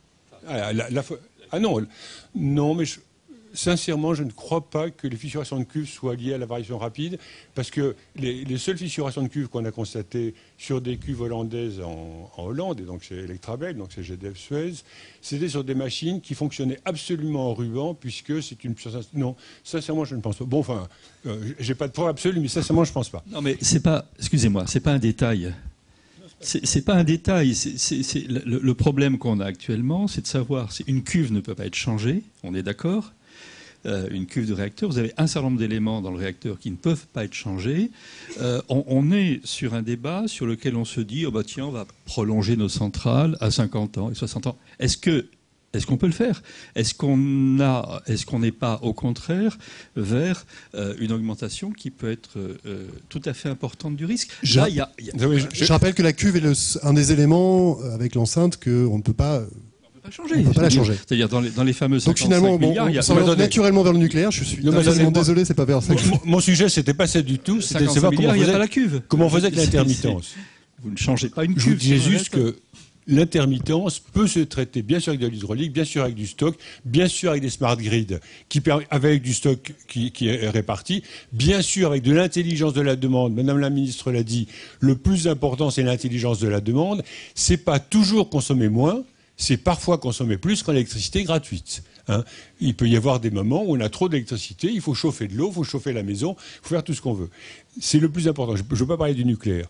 Ah, la, la, ah non, non, mais je, sincèrement, je ne crois pas que les fissurations de cuve soient liées à la variation rapide, parce que les, les seules fissurations de cuve qu'on a constatées sur des cuves hollandaises en, en Hollande, et donc c'est Electrabel, donc c'est G D F Suez, c'était sur des machines qui fonctionnaient absolument en ruban, puisque c'est une puissance. Non, sincèrement, je ne pense pas. Bon, enfin, euh, j'ai pas de preuve absolue, mais sincèrement, je ne pense pas. Non, mais c'est pas. Excusez-moi, c'est pas un détail. C'est, c'est pas un détail. C'est, c'est, c'est le, le problème qu'on a actuellement, c'est de savoir si une cuve ne peut pas être changée. On est d'accord. Euh, une cuve de réacteur, vous avez un certain nombre d'éléments dans le réacteur qui ne peuvent pas être changés. Euh, on, on est sur un débat sur lequel on se dit oh bah tiens, on va prolonger nos centrales à cinquante ans et soixante ans. Est-ce que Est-ce qu'on peut le faire? Est-ce qu'on a, est-ce qu'on n'est pas, au contraire, vers euh, une augmentation qui peut être euh, tout à fait importante du risque? Je, Là, il y a, il y a... je, je rappelle que la cuve est le, un des éléments avec l'enceinte qu'on ne peut pas. Pas changer. On ne peut pas la changer. C'est-à-dire dans les, dans les fameux Donc cinquante-cinq finalement, bon, milliards, il y a... on s'oriente naturellement vers le nucléaire. Je suis absolument désolé, c'est pas vers ça. Mon, mon sujet, c'était pas ça du tout. C'était de savoir comment on faisait, faisait, la cuve. comment on faisait avec l'intermittence. Vous ne changez pas une cuve. Je vous disais juste que l'intermittence peut se traiter bien sûr avec de l'hydraulique, bien sûr avec du stock, bien sûr avec des smart grids, qui, avec du stock qui, qui est réparti, bien sûr avec de l'intelligence de la demande. Madame la ministre l'a dit, le plus important c'est l'intelligence de la demande. C'est pas toujours consommer moins, c'est parfois consommer plus quand l'électricité est gratuite. Hein. Il peut y avoir des moments où on a trop d'électricité, il faut chauffer de l'eau, il faut chauffer la maison, il faut faire tout ce qu'on veut. C'est le plus important. Je ne veux pas parler du nucléaire.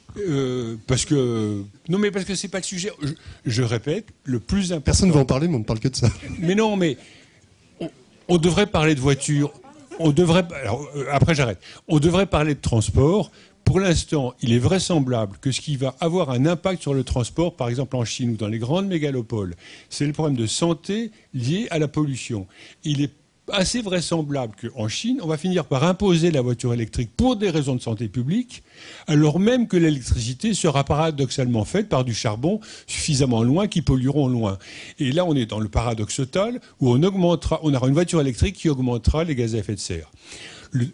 Euh, parce que non, mais parce que c'est pas le sujet. Je, je répète, le plus important. Personne ne va en parler, mais on ne parle que de ça. Mais non, mais on, on devrait parler de voitures. On devrait. Alors, euh, après, j'arrête. On devrait parler de transport. Pour l'instant, il est vraisemblable que ce qui va avoir un impact sur le transport, par exemple en Chine ou dans les grandes mégalopoles, c'est le problème de santé lié à la pollution. Il est assez vraisemblable qu'en Chine, on va finir par imposer la voiture électrique pour des raisons de santé publique, alors même que l'électricité sera paradoxalement faite par du charbon suffisamment loin qui pollueront loin. Et là, on est dans le paradoxe total où on augmentera, on aura une voiture électrique qui augmentera les gaz à effet de serre. Le,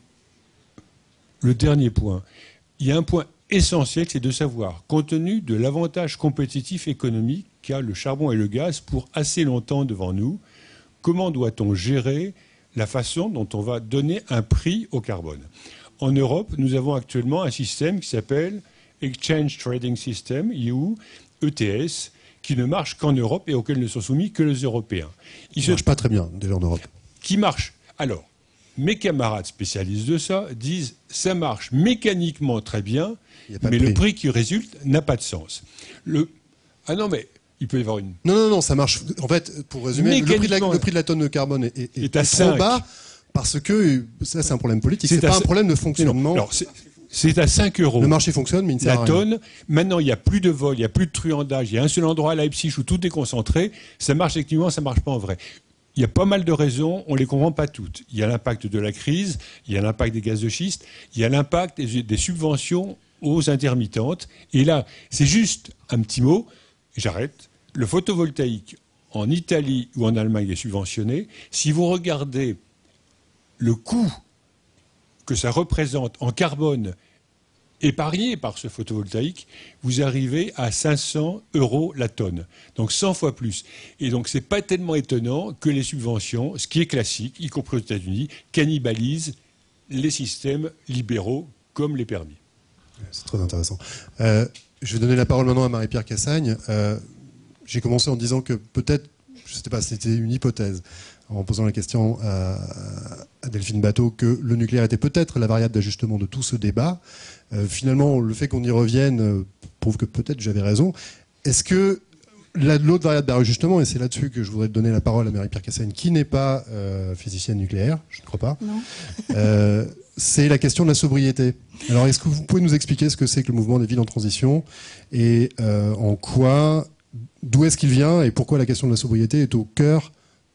le dernier point. Il y a un point essentiel, c'est de savoir, compte tenu de l'avantage compétitif économique qu'a le charbon et le gaz pour assez longtemps devant nous, comment doit-on gérer la façon dont on va donner un prix au carbone? En Europe, nous avons actuellement un système qui s'appelle Exchange Trading System, E T S, qui ne marche qu'en Europe et auquel ne sont soumis que les Européens. Il ne marche pas très bien, déjà en Europe. Qui marche? Alors, mes camarades spécialistes de ça disent ça marche mécaniquement très bien, mais le prix qui résulte n'a pas de sens. Le... Ah non, mais il peut y avoir une... Non, non, non, ça marche. En fait, pour résumer, le prix, de la, le prix de la tonne de carbone est, est, est, est trop bas parce que ça, c'est un problème politique. C'est pas un problème de fonctionnement. Alors, c'est à cinq euros. Le marché fonctionne, mais il ne sert la à tonne. rien. Maintenant, il n'y a plus de vol, il n'y a plus de truandage. Il y a un seul endroit à Leipzig où tout est concentré. Ça marche effectivement, ça ne marche pas en vrai. Il y a pas mal de raisons, on ne les comprend pas toutes. Il y a l'impact de la crise, il y a l'impact des gaz de schiste, il y a l'impact des, des subventions aux intermittentes. Et là, c'est juste un petit mot, et j'arrête. Le photovoltaïque en Italie ou en Allemagne est subventionné. Si vous regardez le coût que ça représente en carbone épargné par ce photovoltaïque, vous arrivez à cinq cents euros la tonne. Donc cent fois plus. Et donc c'est pas tellement étonnant que les subventions, ce qui est classique, y compris aux États-Unis, cannibalisent les systèmes libéraux comme les permis. C'est très intéressant. Euh, je vais donner la parole maintenant à Marie-Pierre Cassagne. Euh, j'ai commencé en disant que peut-être, je ne sais pas, c'était une hypothèse, en posant la question à, à Delphine Batho, que le nucléaire était peut-être la variable d'ajustement de tout ce débat. Euh, finalement, le fait qu'on y revienne euh, prouve que peut-être j'avais raison. Est-ce que l'autre variable d'ajustement, et c'est là-dessus que je voudrais donner la parole à Marie-Pierre Cassagne, qui n'est pas euh, physicienne nucléaire, je ne crois pas, euh, c'est la question de la sobriété. Alors, est-ce que vous pouvez nous expliquer ce que c'est que le mouvement des villes en transition et euh, en quoi, d'où est-ce qu'il vient et pourquoi la question de la sobriété est au cœur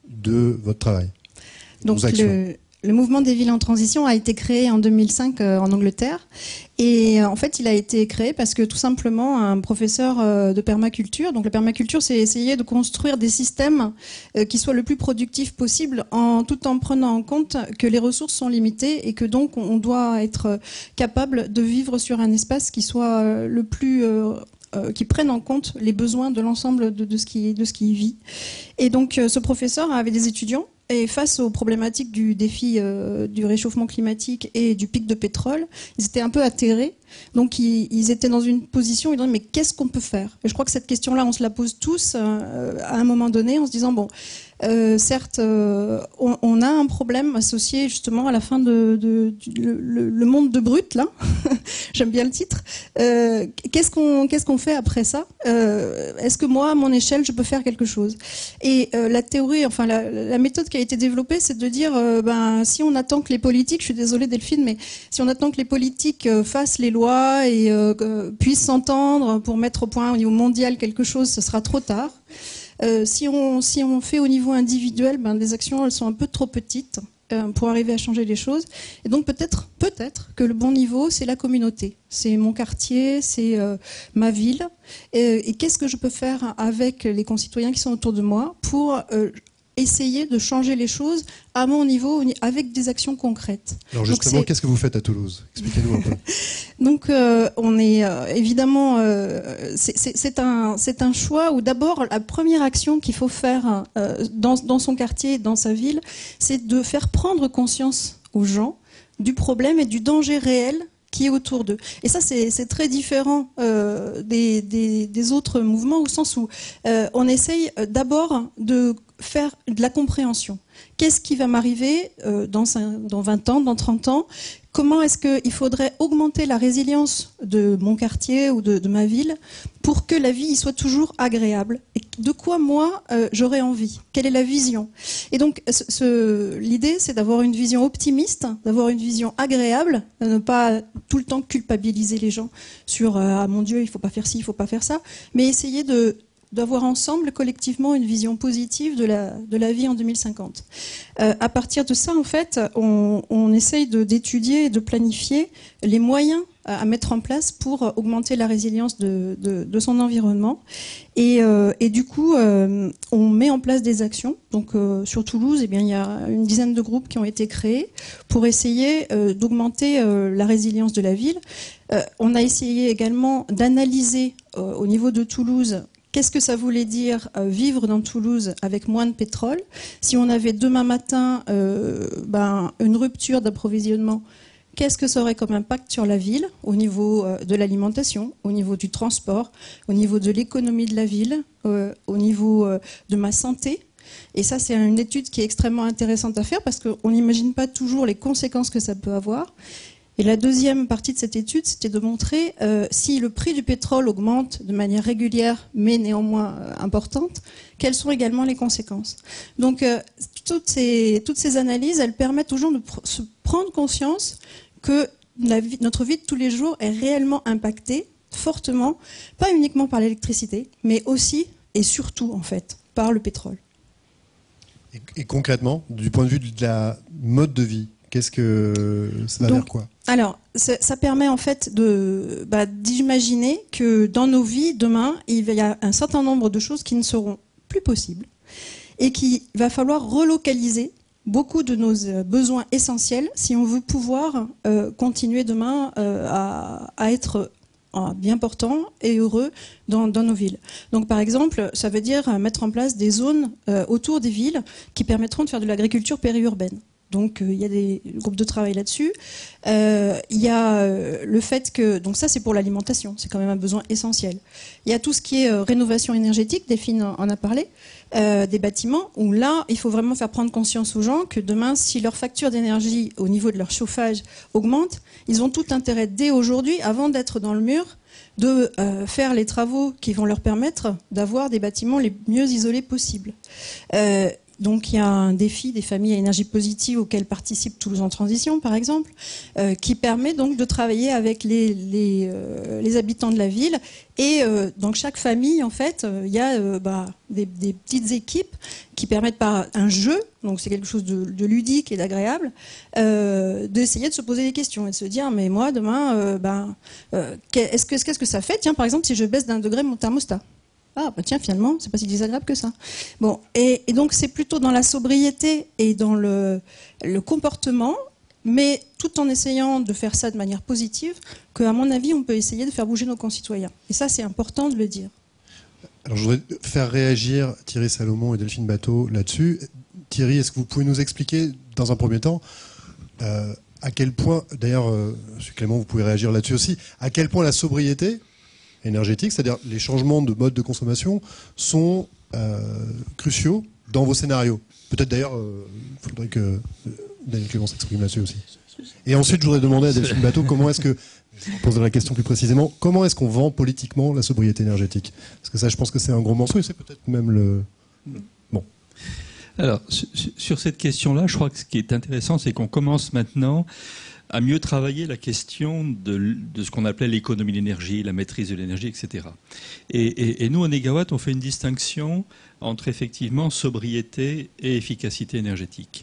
de votre travail? Donc, le, le mouvement des villes en transition a été créé en deux mille cinq euh, en Angleterre. Et euh, en fait, il a été créé parce que tout simplement, un professeur euh, de permaculture, donc la permaculture, c'est essayer de construire des systèmes euh, qui soient le plus productifs possible, en, tout en prenant en compte que les ressources sont limitées et que donc on doit être capable de vivre sur un espace qui soit euh, le plus... Euh, Euh, qui prennent en compte les besoins de l'ensemble de, de, ce qui, de ce qui y vit. Et donc euh, ce professeur avait des étudiants, et face aux problématiques du défi euh, du réchauffement climatique et du pic de pétrole, ils étaient un peu atterrés. Donc ils, ils étaient dans une position, ils disaient mais qu'est-ce qu'on peut faire? Et je crois que cette question-là, on se la pose tous euh, à un moment donné en se disant bon, euh, certes, euh, on, on a un problème associé justement à la fin de, de, de le, le monde de brut là. J'aime bien le titre. Euh, qu'est-ce qu'on qu'est-ce qu'on fait après ça? euh, Est-ce que moi, à mon échelle, je peux faire quelque chose? Et euh, la théorie, enfin la, la méthode qui a été développée, c'est de dire euh, ben si on attend que les politiques, je suis désolée Delphine, mais si on attend que les politiques euh, fassent les lois et euh, puissent s'entendre pour mettre au point au niveau mondial quelque chose, ce sera trop tard. Euh, si on si on fait au niveau individuel, ben des actions elles sont un peu trop petites euh, pour arriver à changer les choses. Et donc peut-être peut-être que le bon niveau c'est la communauté, c'est mon quartier, c'est euh, ma ville. Et, et qu'est-ce que je peux faire avec les concitoyens qui sont autour de moi pour euh, essayer de changer les choses à mon niveau avec des actions concrètes. Alors justement, qu'est-ce que vous faites à Toulouse? Expliquez-nous un peu. Donc euh, on est euh, évidemment, euh, c'est un, c'est un choix où d'abord la première action qu'il faut faire euh, dans, dans son quartier, dans sa ville, c'est de faire prendre conscience aux gens du problème et du danger réel qui est autour d'eux. Et ça, c'est très différent euh, des, des, des autres mouvements, au sens où euh, on essaye d'abord de faire de la compréhension. Qu'est-ce qui va m'arriver euh, dans, dans vingt ans, dans trente ans? Comment est-ce qu'il faudrait augmenter la résilience de mon quartier ou de, de ma ville pour que la vie y soit toujours agréable? Et de quoi, moi, euh, j'aurais envie? Quelle est la vision? Et donc, ce, ce, l'idée, c'est d'avoir une vision optimiste, d'avoir une vision agréable, de ne pas tout le temps culpabiliser les gens sur euh, « Ah mon Dieu, il ne faut pas faire ci, il ne faut pas faire ça », mais essayer de d'avoir ensemble, collectivement, une vision positive de la, de la vie en deux mille cinquante. Euh, à partir de ça, en fait, on, on essaye d'étudier et de planifier les moyens à, à mettre en place pour augmenter la résilience de, de, de son environnement. Et, euh, et du coup, euh, on met en place des actions. Donc, euh, sur Toulouse, eh bien, il y a une dizaine de groupes qui ont été créés pour essayer euh, d'augmenter euh, la résilience de la ville. Euh, on a essayé également d'analyser euh, au niveau de Toulouse qu'est-ce que ça voulait dire euh, vivre dans Toulouse avec moins de pétrole? Si on avait demain matin euh, ben, une rupture d'approvisionnement, qu'est-ce que ça aurait comme impact sur la ville au niveau euh, de l'alimentation, au niveau du transport, au niveau de l'économie de la ville, euh, au niveau euh, de ma santé? Et ça, c'est une étude qui est extrêmement intéressante à faire parce qu'on n'imagine pas toujours les conséquences que ça peut avoir. Et la deuxième partie de cette étude, c'était de montrer euh, si le prix du pétrole augmente de manière régulière, mais néanmoins euh, importante, quelles sont également les conséquences. Donc, euh, toutes, ces, toutes ces analyses, elles permettent aux gens de pr se prendre conscience que la vie, notre vie de tous les jours est réellement impactée, fortement, pas uniquement par l'électricité, mais aussi et surtout, en fait, par le pétrole. Et, et concrètement, du point de vue de la mode de vie, qu'est-ce que ça va vers quoi? Alors, ça permet en fait de bah, d'imaginer que dans nos vies, demain, il y a un certain nombre de choses qui ne seront plus possibles et qu'il va falloir relocaliser beaucoup de nos besoins essentiels si on veut pouvoir euh, continuer demain euh, à, à être euh, bien portant et heureux dans, dans nos villes. Donc par exemple, ça veut dire mettre en place des zones euh, autour des villes qui permettront de faire de l'agriculture périurbaine. Donc il euh, y a des groupes de travail là-dessus. Il euh, y a euh, le fait que, donc ça c'est pour l'alimentation, c'est quand même un besoin essentiel. Il y a tout ce qui est euh, rénovation énergétique, Delphine en a parlé, euh, des bâtiments, où là il faut vraiment faire prendre conscience aux gens que demain, si leur facture d'énergie au niveau de leur chauffage augmente, ils ont tout intérêt dès aujourd'hui, avant d'être dans le mur, de euh, faire les travaux qui vont leur permettre d'avoir des bâtiments les mieux isolés possibles. Euh, Donc il y a un défi des familles à énergie positive auquel participe Toulouse en transition, par exemple, euh, qui permet donc de travailler avec les, les, euh, les habitants de la ville. Et euh, dans chaque famille, en fait, euh, il y a euh, bah, des, des petites équipes qui permettent par un jeu, donc c'est quelque chose de, de ludique et d'agréable, euh, d'essayer de se poser des questions et de se dire, mais moi, demain, euh, bah, euh, est-ce que, qu'est-ce que ça fait, tiens, par exemple, si je baisse d'un degré mon thermostat ? Ah, bah tiens, finalement, c'est pas si désagréable que ça. Bon, et, et donc c'est plutôt dans la sobriété et dans le, le comportement, mais tout en essayant de faire ça de manière positive, qu'à mon avis, on peut essayer de faire bouger nos concitoyens. Et ça, c'est important de le dire. Alors, je voudrais faire réagir Thierry Salomon et Delphine Bateau là-dessus. Thierry, est-ce que vous pouvez nous expliquer, dans un premier temps, euh, à quel point, d'ailleurs, euh, M. Clément, vous pouvez réagir là-dessus aussi, à quel point la sobriété énergétique, c'est-à-dire les changements de mode de consommation, sont euh, cruciaux dans vos scénarios. Peut-être d'ailleurs, il euh, faudrait que euh, Daniel Clément s'exprime là-dessus aussi. Et ensuite, je voudrais demander à Delphine Bateau comment est-ce que, je vous poserai la question plus précisément, comment est-ce qu'on vend politiquement la sobriété énergétique ? Parce que ça, je pense que c'est un gros morceau et c'est peut-être même le... Bon. Alors, sur cette question-là, je crois que ce qui est intéressant, c'est qu'on commence maintenant à mieux travailler la question de, de ce qu'on appelait l'économie de l'énergie, la maîtrise de l'énergie, et cetera. Et, et, et nous, à Négawatt, on fait une distinction entre effectivement sobriété et efficacité énergétique.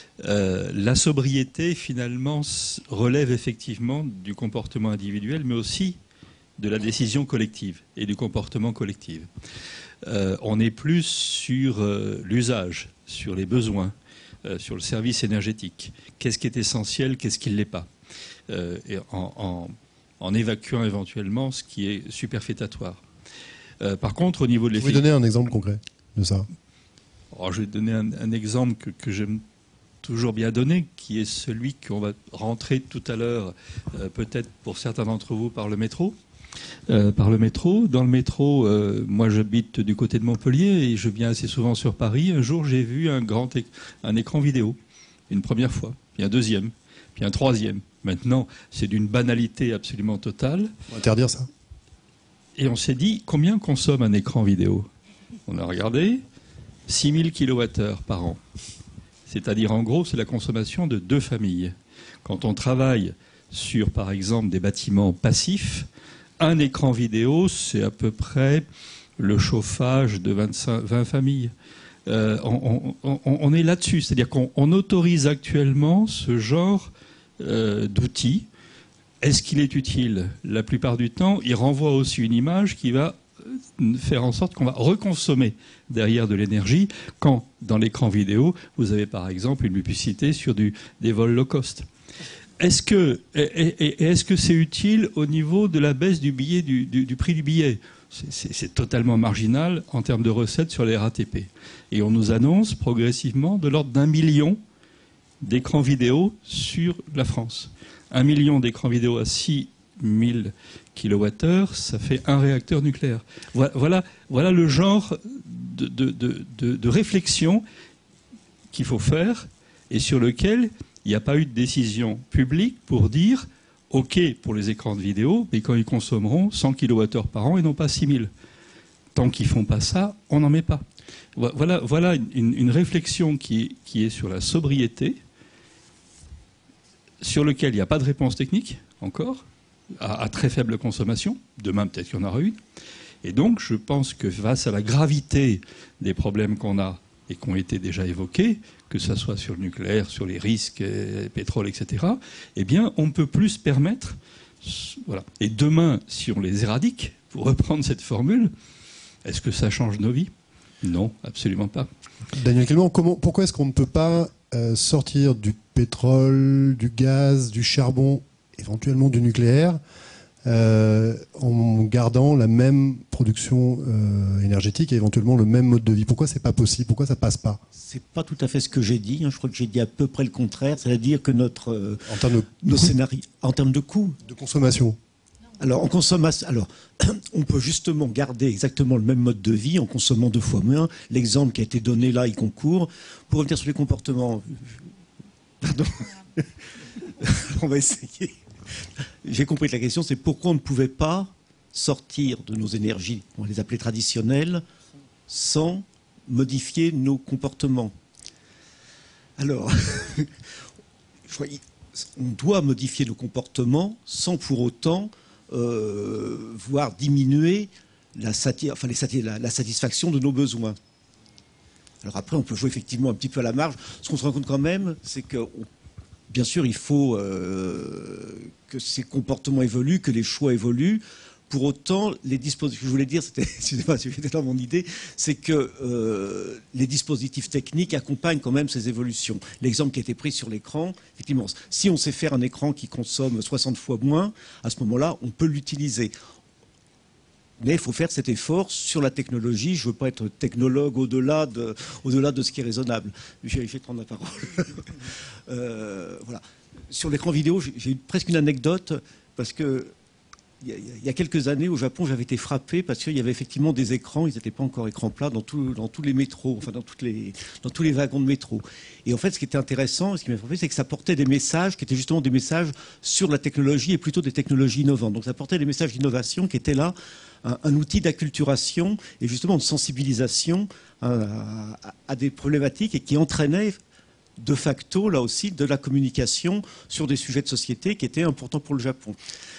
Euh, la sobriété, finalement, relève effectivement du comportement individuel, mais aussi de la décision collective et du comportement collectif. Euh, on est plus sur euh, l'usage, sur les besoins, Euh, sur le service énergétique. Qu'est-ce qui est essentiel, qu'est-ce qui ne l'est pas, euh, et en, en, en évacuant éventuellement ce qui est superfétatoire. Euh, par contre, au niveau de l'effet... Vous pouvez donner un exemple concret de ça ? Alors, je vais donner un, un exemple que, que j'aime toujours bien donner, qui est celui qu'on va rentrer tout à l'heure, euh, peut-être pour certains d'entre vous, par le métro. Euh, par le métro. Dans le métro, euh, moi j'habite du côté de Montpellier et je viens assez souvent sur Paris. Un jour, j'ai vu un grand éc- un écran vidéo, une première fois, puis un deuxième, puis un troisième. Maintenant, c'est d'une banalité absolument totale. On va interdire ça. Et on s'est dit, combien consomme un écran vidéo ? On a regardé, six mille kilowattheures par an. C'est-à-dire, en gros, c'est la consommation de deux familles. Quand on travaille sur, par exemple, des bâtiments passifs, un écran vidéo, c'est à peu près le chauffage de vingt-cinq, vingt familles. Euh, on, on, on est là-dessus, c'est-à-dire qu'on on autorise actuellement ce genre euh, d'outils. Est-ce qu'il est utile ? La plupart du temps, il renvoie aussi une image qui va faire en sorte qu'on va reconsommer derrière de l'énergie quand, dans l'écran vidéo, vous avez par exemple une publicité sur du, des vols low cost. Est-ce que, est-ce que c'est utile au niveau de la baisse du, billet, du, du, du prix du billet ? c'est, c'est, c'est totalement marginal en termes de recettes sur les R A T P. Et on nous annonce progressivement de l'ordre d'un million d'écrans vidéo sur la France. Un million d'écrans vidéo à six mille kilowattheures, ça fait un réacteur nucléaire. Voilà, voilà, voilà le genre de, de, de, de, de réflexion qu'il faut faire et sur lequel il n'y a pas eu de décision publique pour dire « OK pour les écrans de vidéo, mais quand ils consommeront cent kilowattheures par an et non pas six mille. » Tant qu'ils ne font pas ça, on n'en met pas. Voilà, voilà une, une réflexion qui est, qui est sur la sobriété, sur lequel il n'y a pas de réponse technique, encore, à, à très faible consommation. Demain, peut-être qu'il y en aura une. Et donc, je pense que face à la gravité des problèmes qu'on a et qui ont été déjà évoqués, que ce soit sur le nucléaire, sur les risques, euh, pétrole, et cetera, eh bien, on ne peut plus se permettre... Voilà. Et demain, si on les éradique, pour reprendre cette formule, est-ce que ça change nos vies ? Non, absolument pas. Daniel Clément, comment, pourquoi est-ce qu'on ne peut pas euh, sortir du pétrole, du gaz, du charbon, éventuellement du nucléaire, euh, en gardant la même production euh, énergétique et éventuellement le même mode de vie. Pourquoi c'est pas possible? Pourquoi ça passe pas? C'est pas tout à fait ce que j'ai dit. Hein. Je crois que j'ai dit à peu près le contraire. C'est-à-dire que notre euh, En termes de nos coût, scénarios, en termes de coûts. de consommation. Alors, en consommation, alors, on peut justement garder exactement le même mode de vie en consommant deux fois moins. L'exemple qui a été donné là, il concourt. Pour revenir sur les comportements, pardon, on va essayer. J'ai compris que la question, c'est pourquoi on ne pouvait pas sortir de nos énergies, on va les appeler traditionnelles, sans modifier nos comportements. Alors, je crois, on doit modifier nos comportements sans pour autant euh, voir diminuer la, sati- enfin, les sati- la, la satisfaction de nos besoins. Alors après, on peut jouer effectivement un petit peu à la marge. Ce qu'on se rend compte quand même, c'est que, on, bien sûr, il faut euh, que ces comportements évoluent, que les choix évoluent. Pour autant, les dispositifs, ce que je voulais dire, c'était, excusez-moi, c'était dans mon idée, c'est que euh, les dispositifs techniques accompagnent quand même ces évolutions. L'exemple qui a été pris sur l'écran, effectivement, si on sait faire un écran qui consomme soixante fois moins, à ce moment-là, on peut l'utiliser. Mais il faut faire cet effort sur la technologie. Je ne veux pas être technologue au-delà de, au-delà de ce qui est raisonnable. Je vais, je vais prendre la parole. euh, voilà. Sur l'écran vidéo, j'ai, j'ai presque une anecdote, parce que il y a quelques années, au Japon, j'avais été frappé parce qu'il y avait effectivement des écrans, ils n'étaient pas encore écrans plats, dans, tout, dans tous les métros, enfin dans, toutes les, dans tous les wagons de métro. Et en fait, ce qui était intéressant, ce qui m'a frappé, c'est que ça portait des messages qui étaient justement des messages sur la technologie et plutôt des technologies innovantes. Donc ça portait des messages d'innovation qui étaient là, un, un outil d'acculturation et justement de sensibilisation à, à, à des problématiques et qui entraînaient de facto, là aussi, de la communication sur des sujets de société qui étaient importants pour le Japon.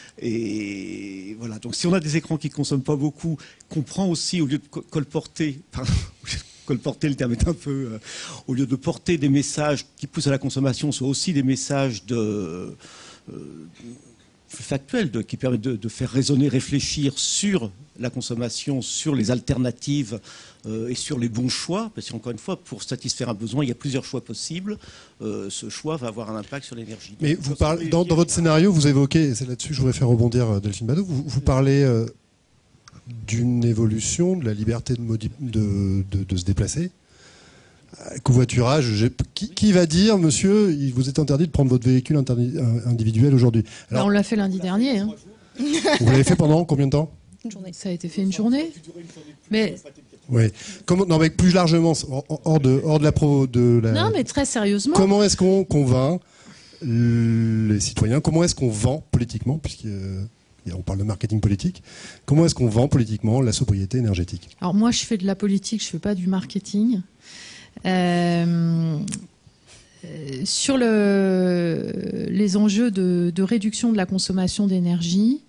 Et voilà, donc si on a des écrans qui ne consomment pas beaucoup, qu'on prend aussi, au lieu de colporter, pardon, colporter le terme est un peu, euh, au lieu de porter des messages qui poussent à la consommation, soit aussi des messages de, euh, factuels, de, qui permettent de, de faire raisonner, réfléchir sur la consommation, sur les alternatives euh, et sur les bons choix, parce qu'encore une fois, pour satisfaire un besoin, il y a plusieurs choix possibles. Euh, ce choix va avoir un impact sur l'énergie. Mais vous parlez, dans, dans votre scénario, vous évoquez, et c'est là-dessus que je voudrais faire rebondir Delphine Bateau, vous, vous parlez euh, d'une évolution de la liberté de, modi- de, de, de se déplacer. Euh, covoiturage, j'ai- qui, qui va dire, monsieur, il vous est interdit de prendre votre véhicule interdi- individuel aujourd'hui? Alors, on l'a fait lundi dernier. Hein. Vous l'avez fait pendant combien de temps? Une journée. Ça a été fait une journée. Mais Oui. Comment, non, mais plus largement, hors de, hors de la pro, de la. non, mais très sérieusement. Comment est-ce qu'on convainc les citoyens? Comment est-ce qu'on vend politiquement, puisqu'on parle de marketing politique, comment est-ce qu'on vend politiquement la sobriété énergétique? Alors moi, je fais de la politique, je fais pas du marketing. Euh, euh, sur le, les enjeux de, de réduction de la consommation d'énergie,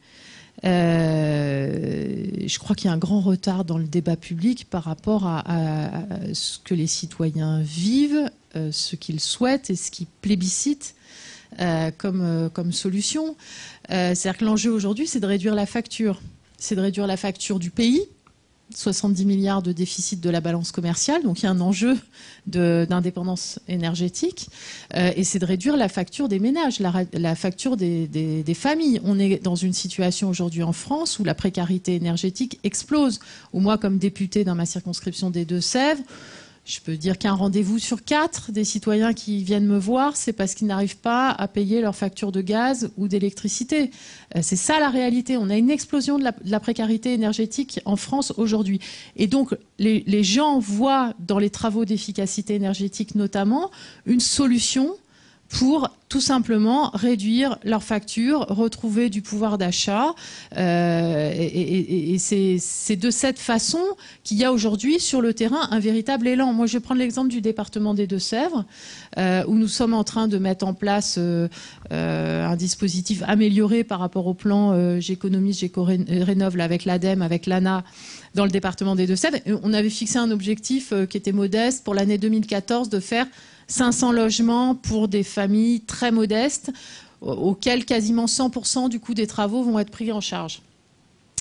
euh, je crois qu'il y a un grand retard dans le débat public par rapport à, à, à ce que les citoyens vivent, euh, ce qu'ils souhaitent et ce qu'ils plébiscitent euh, comme, euh, comme solution. Euh, c'est-à-dire que l'enjeu aujourd'hui, c'est de réduire la facture. C'est de réduire la facture du pays. soixante-dix milliards de déficit de la balance commerciale, donc il y a un enjeu de, d'indépendance énergétique, euh, et c'est de réduire la facture des ménages, la, la facture des, des, des familles. On est dans une situation aujourd'hui en France où la précarité énergétique explose, où moi, comme députée dans ma circonscription des Deux-Sèvres, je peux dire qu'un rendez-vous sur quatre des citoyens qui viennent me voir, c'est parce qu'ils n'arrivent pas à payer leur facture de gaz ou d'électricité. C'est ça la réalité. On a une explosion de la, de la précarité énergétique en France aujourd'hui. Et donc, les, les gens voient dans les travaux d'efficacité énergétique notamment une solution pour tout simplement réduire leurs factures, retrouver du pouvoir d'achat. Euh, et et, et c'est, c'est de cette façon qu'il y a aujourd'hui sur le terrain un véritable élan. Moi, je vais prendre l'exemple du département des Deux-Sèvres, euh, où nous sommes en train de mettre en place euh, euh, un dispositif amélioré par rapport au plan euh, J'économise, j'éco-rénove avec l'ADEME, avec l'A N A, dans le département des Deux-Sèvres. On avait fixé un objectif euh, qui était modeste pour l'année deux mille quatorze de faire cinq cents logements pour des familles très modestes, auxquels quasiment cent pour cent du coût des travaux vont être pris en charge.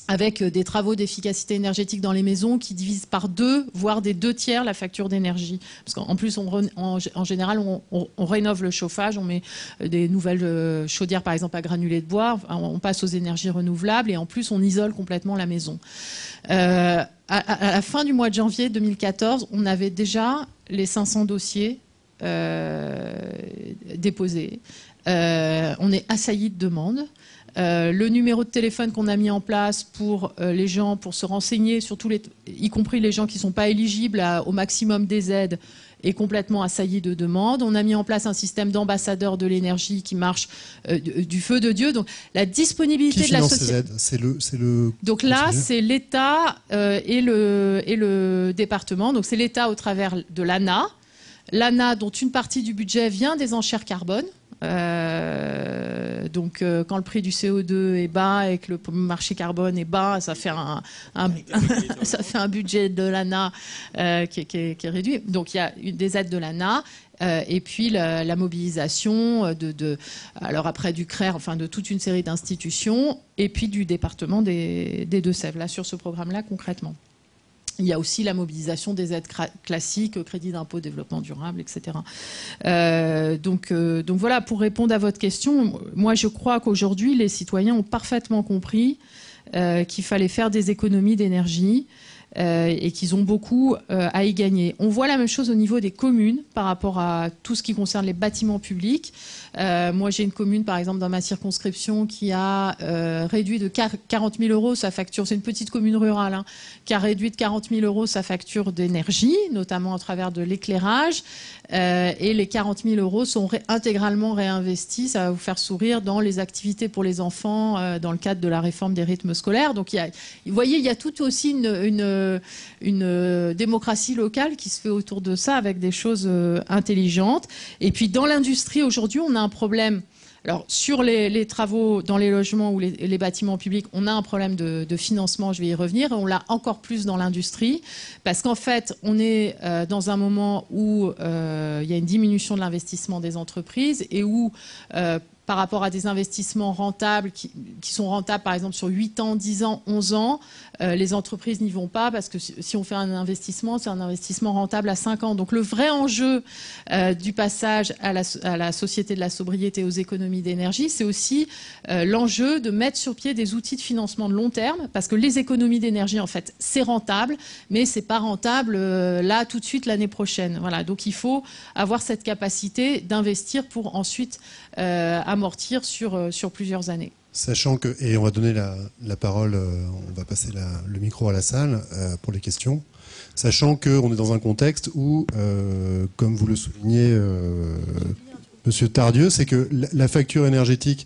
avec des travaux d'efficacité énergétique dans les maisons qui divisent par deux, voire des deux tiers la facture d'énergie. Parce qu'en plus, on re, en, en général, on, on, on rénove le chauffage, on met des nouvelles chaudières, par exemple, à granulés de bois, on passe aux énergies renouvelables et en plus, on isole complètement la maison. Euh, à, à la fin du mois de janvier deux mille quatorze, on avait déjà les cinq cents dossiers euh, déposés. Euh, on est assailli de demandes. Euh, le numéro de téléphone qu'on a mis en place pour euh, les gens, pour se renseigner, sur tous les, y compris les gens qui ne sont pas éligibles à, au maximum des aides, est complètement assailli de demandes. On a mis en place un système d'ambassadeurs de l'énergie qui marche euh, du, du feu de Dieu. Donc la disponibilité qui de la société. société. C'est le, c'est le. Donc là, c'est l'État euh, et, le, et le département. Donc c'est l'État au travers de l'A N A. L'A N A, dont une partie du budget vient des enchères carbone. Euh, donc euh, quand le prix du C O deux est bas et que le marché carbone est bas, ça fait un, un, ça fait un budget de l'A N A euh, qui, qui, est, qui est réduit. Donc il y a une, des aides de l'A N A euh, et puis la, la mobilisation de, de, alors après du C R E R, enfin de toute une série d'institutions et puis du département des, des Deux-Sèvres, là sur ce programme-là concrètement. Il y a aussi la mobilisation des aides classiques, crédit d'impôt, développement durable, et cetera. Euh, donc, euh, donc voilà, pour répondre à votre question, moi je crois qu'aujourd'hui les citoyens ont parfaitement compris euh, qu'il fallait faire des économies d'énergie euh, et qu'ils ont beaucoup euh, à y gagner. On voit la même chose au niveau des communes par rapport à tout ce qui concerne les bâtiments publics. Euh, moi, j'ai une commune, par exemple, dans ma circonscription, qui a euh, réduit de quarante mille euros sa facture. C'est une petite commune rurale, hein, qui a réduit de quarante mille euros sa facture d'énergie, notamment à travers de l'éclairage. Euh, et les quarante mille euros sont ré intégralement réinvestis, ça va vous faire sourire, dans les activités pour les enfants, euh, dans le cadre de la réforme des rythmes scolaires. Donc, il y a, vous voyez, il y a tout aussi une, une, une démocratie locale qui se fait autour de ça, avec des choses euh, intelligentes. Et puis, dans l'industrie, aujourd'hui, on a un problème. Alors, sur les, les travaux dans les logements ou les, les bâtiments publics, on a un problème de, de financement, je vais y revenir, et on l'a encore plus dans l'industrie, parce qu'en fait, on est euh, dans un moment où euh, il y a une diminution de l'investissement des entreprises et où, euh, par rapport à des investissements rentables, qui, qui sont rentables par exemple sur huit ans, dix ans, onze ans, euh, les entreprises n'y vont pas, parce que si, si on fait un investissement, c'est un investissement rentable à cinq ans. Donc le vrai enjeu euh, du passage à la, à la société de la sobriété, aux économies d'énergie, c'est aussi euh, l'enjeu de mettre sur pied des outils de financement de long terme, parce que les économies d'énergie, en fait, c'est rentable, mais c'est pas rentable euh, là, tout de suite, l'année prochaine. Voilà. Donc il faut avoir cette capacité d'investir pour ensuite euh, amortir sur, euh, sur plusieurs années. Sachant que, et on va donner la, la parole, euh, on va passer la, le micro à la salle euh, pour les questions, sachant qu'on est dans un contexte où, euh, comme vous le soulignez, euh, Monsieur Tardieu, c'est que la, la facture énergétique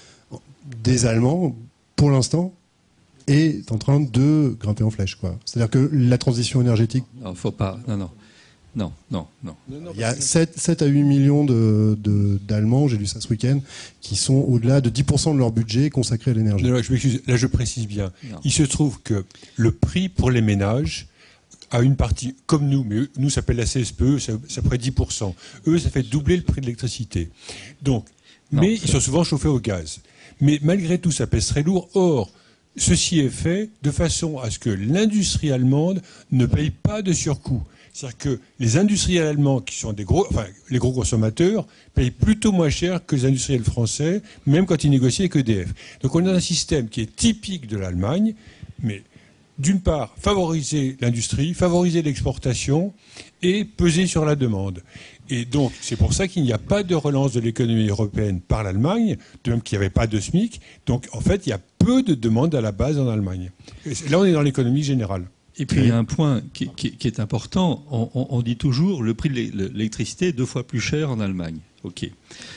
des Allemands, pour l'instant, est en train de grimper en flèche, quoi. C'est-à-dire que la transition énergétique... Non, faut pas, non, non. Non, non, non. Il y a sept à huit millions de, de, d'Allemands, j'ai lu ça ce week-end, qui sont au-delà de dix pour cent de leur budget consacré à l'énergie. Non, non, je m'excuse, là je précise bien. Non. Il se trouve que le prix pour les ménages a une partie, comme nous, mais nous ça s'appelle la C S P E, ça, ça ferait dix pour cent. Eux, ça fait doubler le prix de l'électricité. Donc, non, mais ils sont souvent chauffés au gaz. Mais malgré tout, ça pèse très lourd. Or, ceci est fait de façon à ce que l'industrie allemande ne paye pas de surcoût. C'est-à-dire que les industriels allemands, qui sont des gros, enfin, les gros consommateurs, payent plutôt moins cher que les industriels français, même quand ils négocient avec E D F. Donc on a un système qui est typique de l'Allemagne, mais d'une part, favoriser l'industrie, favoriser l'exportation et peser sur la demande. Et donc, c'est pour ça qu'il n'y a pas de relance de l'économie européenne par l'Allemagne, de même qu'il n'y avait pas de SMIC. Donc, en fait, il y a peu de demandes à la base en Allemagne. Et là, on est dans l'économie générale. Et puis, il y a un point qui, qui, qui est important. On, on, on dit toujours le prix de l'électricité est deux fois plus cher en Allemagne. OK.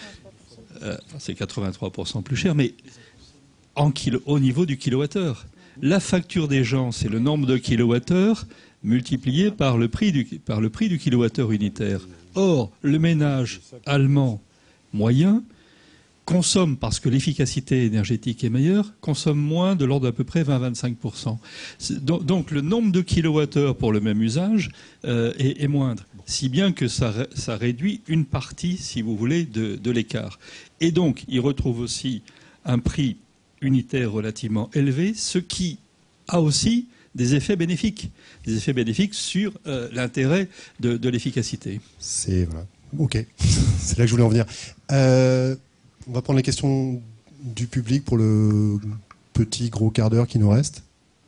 Euh, c'est quatre-vingt-trois pour cent plus cher, mais en kilo, au niveau du kilowattheure. La facture des gens, c'est le nombre de kilowattheures multiplié par le prix du, par le prix du kilowattheure unitaire. Or, le ménage allemand moyen consomme, parce que l'efficacité énergétique est meilleure, consomme moins de l'ordre d'à peu près vingt à vingt-cinq pour cent. Donc le nombre de kilowattheures pour le même usage euh, est, est moindre, si bien que ça, ça réduit une partie, si vous voulez, de, de l'écart. Et donc, il retrouve aussi un prix unitaire relativement élevé, ce qui a aussi des effets bénéfiques, des effets bénéfiques sur euh, l'intérêt de, de l'efficacité. C'est voilà. Ok, c'est là que je voulais en venir. Euh, on va prendre les questions du public pour le petit gros quart d'heure qui nous reste.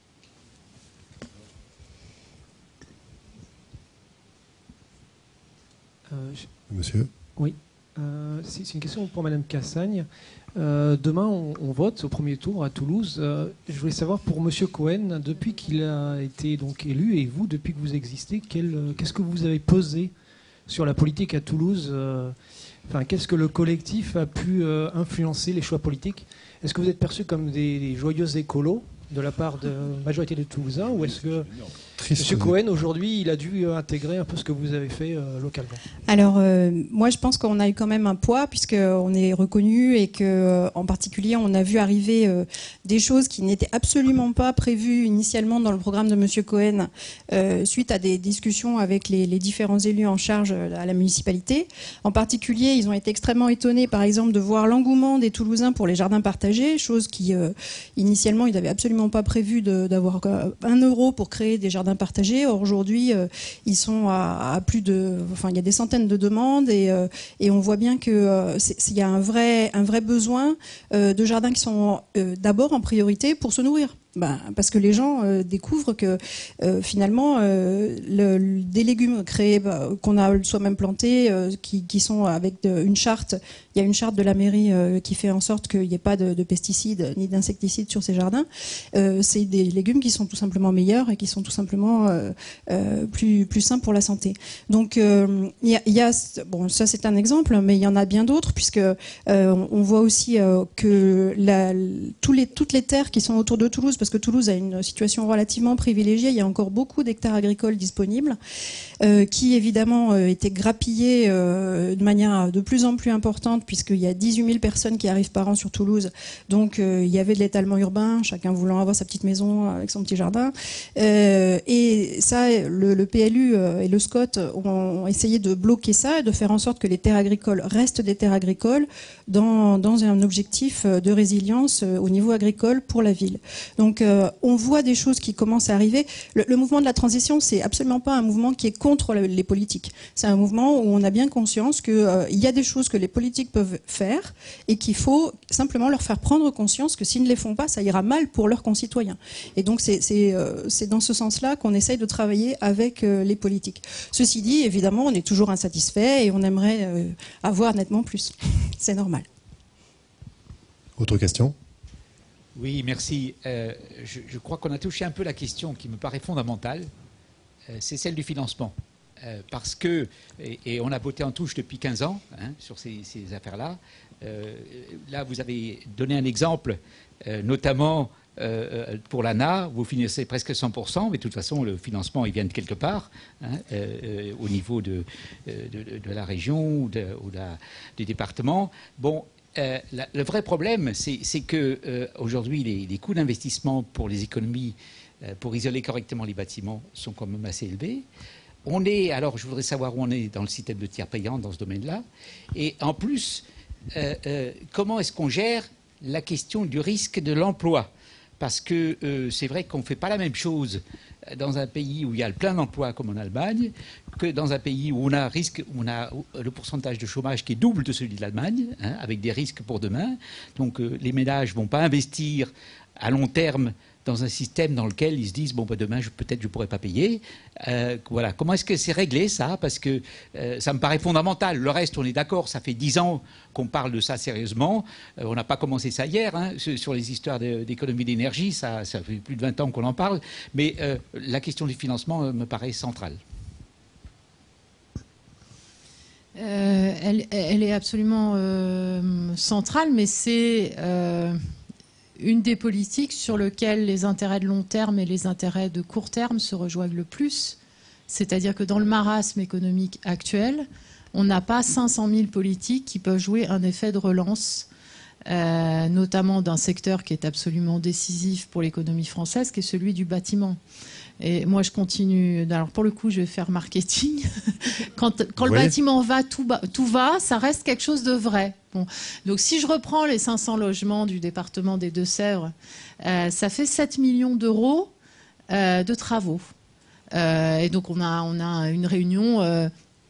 Euh, je... Monsieur. Oui. Euh, c'est une question pour Madame Cassagne. Euh, demain, on, on vote au premier tour à Toulouse. Euh, je voulais savoir pour Monsieur Cohen, depuis qu'il a été donc élu, et vous, depuis que vous existez, qu'est-ce que vous avez pesé sur la politique à Toulouse? euh, Enfin, qu'est-ce que le collectif a pu euh, influencer les choix politiques? Est-ce que vous êtes perçus comme des, des joyeux écolos de la part de la majorité des Toulousains, ou est-ce que Monsieur Cohen, aujourd'hui, il a dû intégrer un peu ce que vous avez fait euh, localement? Alors, euh, moi, je pense qu'on a eu quand même un poids, puisqu'on est reconnu et que, euh, en particulier, on a vu arriver euh, des choses qui n'étaient absolument pas prévues initialement dans le programme de Monsieur Cohen, euh, suite à des discussions avec les, les différents élus en charge à la municipalité. En particulier, ils ont été extrêmement étonnés, par exemple, de voir l'engouement des Toulousains pour les jardins partagés, chose qui, euh, initialement, ils n'avaient absolument pas prévu d'avoir un euro pour créer des jardins partagés. Or, aujourd'hui, euh, ils sont à, à plus de... Enfin, il y a des centaines de demandes et, euh, et on voit bien qu'il euh, y a un vrai, un vrai besoin euh, de jardins qui sont euh, d'abord en priorité pour se nourrir. Ben, parce que les gens euh, découvrent que euh, finalement euh, le, le, des légumes créés bah, qu'on a soi-même plantés, euh, qui, qui sont avec de, une charte, il y a une charte de la mairie euh, qui fait en sorte qu'il n'y ait pas de, de pesticides ni d'insecticides sur ces jardins. Euh, c'est des légumes qui sont tout simplement meilleurs et qui sont tout simplement euh, euh, plus plus sains pour la santé. Donc il euh, y, a, y a bon, ça c'est un exemple, mais il y en a bien d'autres, puisque euh, on, on voit aussi euh, que la, tous les toutes les terres qui sont autour de Toulouse, parce que Toulouse a une situation relativement privilégiée, il y a encore beaucoup d'hectares agricoles disponibles, euh, qui évidemment euh, étaient grappillés euh, de manière de plus en plus importante, puisqu'il y a dix-huit mille personnes qui arrivent par an sur Toulouse, donc euh, il y avait de l'étalement urbain, chacun voulant avoir sa petite maison avec son petit jardin, euh, et ça, le, le P L U et le SCOT ont essayé de bloquer ça et de faire en sorte que les terres agricoles restent des terres agricoles dans, dans un objectif de résilience au niveau agricole pour la ville. Donc Donc euh, on voit des choses qui commencent à arriver. Le, le mouvement de la transition, c'est absolument pas un mouvement qui est contre le, les politiques. C'est un mouvement où on a bien conscience qu'il euh, y a des choses que les politiques peuvent faire et qu'il faut simplement leur faire prendre conscience que s'ils ne les font pas, ça ira mal pour leurs concitoyens. Et donc c'est euh, dans ce sens-là qu'on essaye de travailler avec euh, les politiques. Ceci dit, évidemment, on est toujours insatisfait et on aimerait euh, avoir nettement plus. C'est normal. Autre question ? Oui, merci. Euh, je, je crois qu'on a touché un peu la question qui me paraît fondamentale, euh, c'est celle du financement. Euh, parce que, et, et on a voté en touche depuis quinze ans hein, sur ces, ces affaires-là. Euh, là, vous avez donné un exemple, euh, notamment euh, pour l'A N A, vous financez presque cent pour cent, mais de toute façon, le financement, il vient de quelque part, hein, euh, au niveau de, de, de la région ou, de, ou de la, du département. Bon. Euh, la, le vrai problème, c'est que euh, aujourd'hui, les, les coûts d'investissement pour les économies, euh, pour isoler correctement les bâtiments, sont quand même assez élevés. On est, alors, je voudrais savoir où on est dans le système de tiers payant dans ce domaine-là. Et en plus, euh, euh, comment est-ce qu'on gère la question du risque de l'emploi? Parce que euh, c'est vrai qu'on ne fait pas la même chose dans un pays où il y a le plein d'emploi comme en Allemagne que dans un pays où on a, risque, où on a le pourcentage de chômage qui est double de celui de l'Allemagne, hein, avec des risques pour demain. Donc euh, les ménages ne vont pas investir à long terme dans un système dans lequel ils se disent bon, ben, demain, peut-être je ne pourrai pas payer. Euh, voilà. Comment est-ce que c'est réglé, ça? Parce que euh, ça me paraît fondamental. Le reste, on est d'accord, ça fait dix ans qu'on parle de ça sérieusement. Euh, on n'a pas commencé ça hier, hein, sur les histoires d'économie d'énergie. Ça, ça fait plus de vingt ans qu'on en parle. Mais euh, la question du financement euh, me paraît centrale. Euh, elle, elle est absolument euh, centrale, mais c'est... Euh une des politiques sur lesquelles les intérêts de long terme et les intérêts de court terme se rejoignent le plus. C'est-à-dire que dans le marasme économique actuel, on n'a pas cinq cent mille politiques qui peuvent jouer un effet de relance, euh, notamment d'un secteur qui est absolument décisif pour l'économie française, qui est celui du bâtiment. Et moi, je continue. Alors, pour le coup, je vais faire marketing. Quand, quand le Ouais. bâtiment va, tout, ba- tout va, ça reste quelque chose de vrai. Bon. Donc, si je reprends les cinq cents logements du département des Deux-Sèvres, euh, ça fait sept millions d'euros euh, de travaux. Euh, et donc, on a, on a une réunion euh,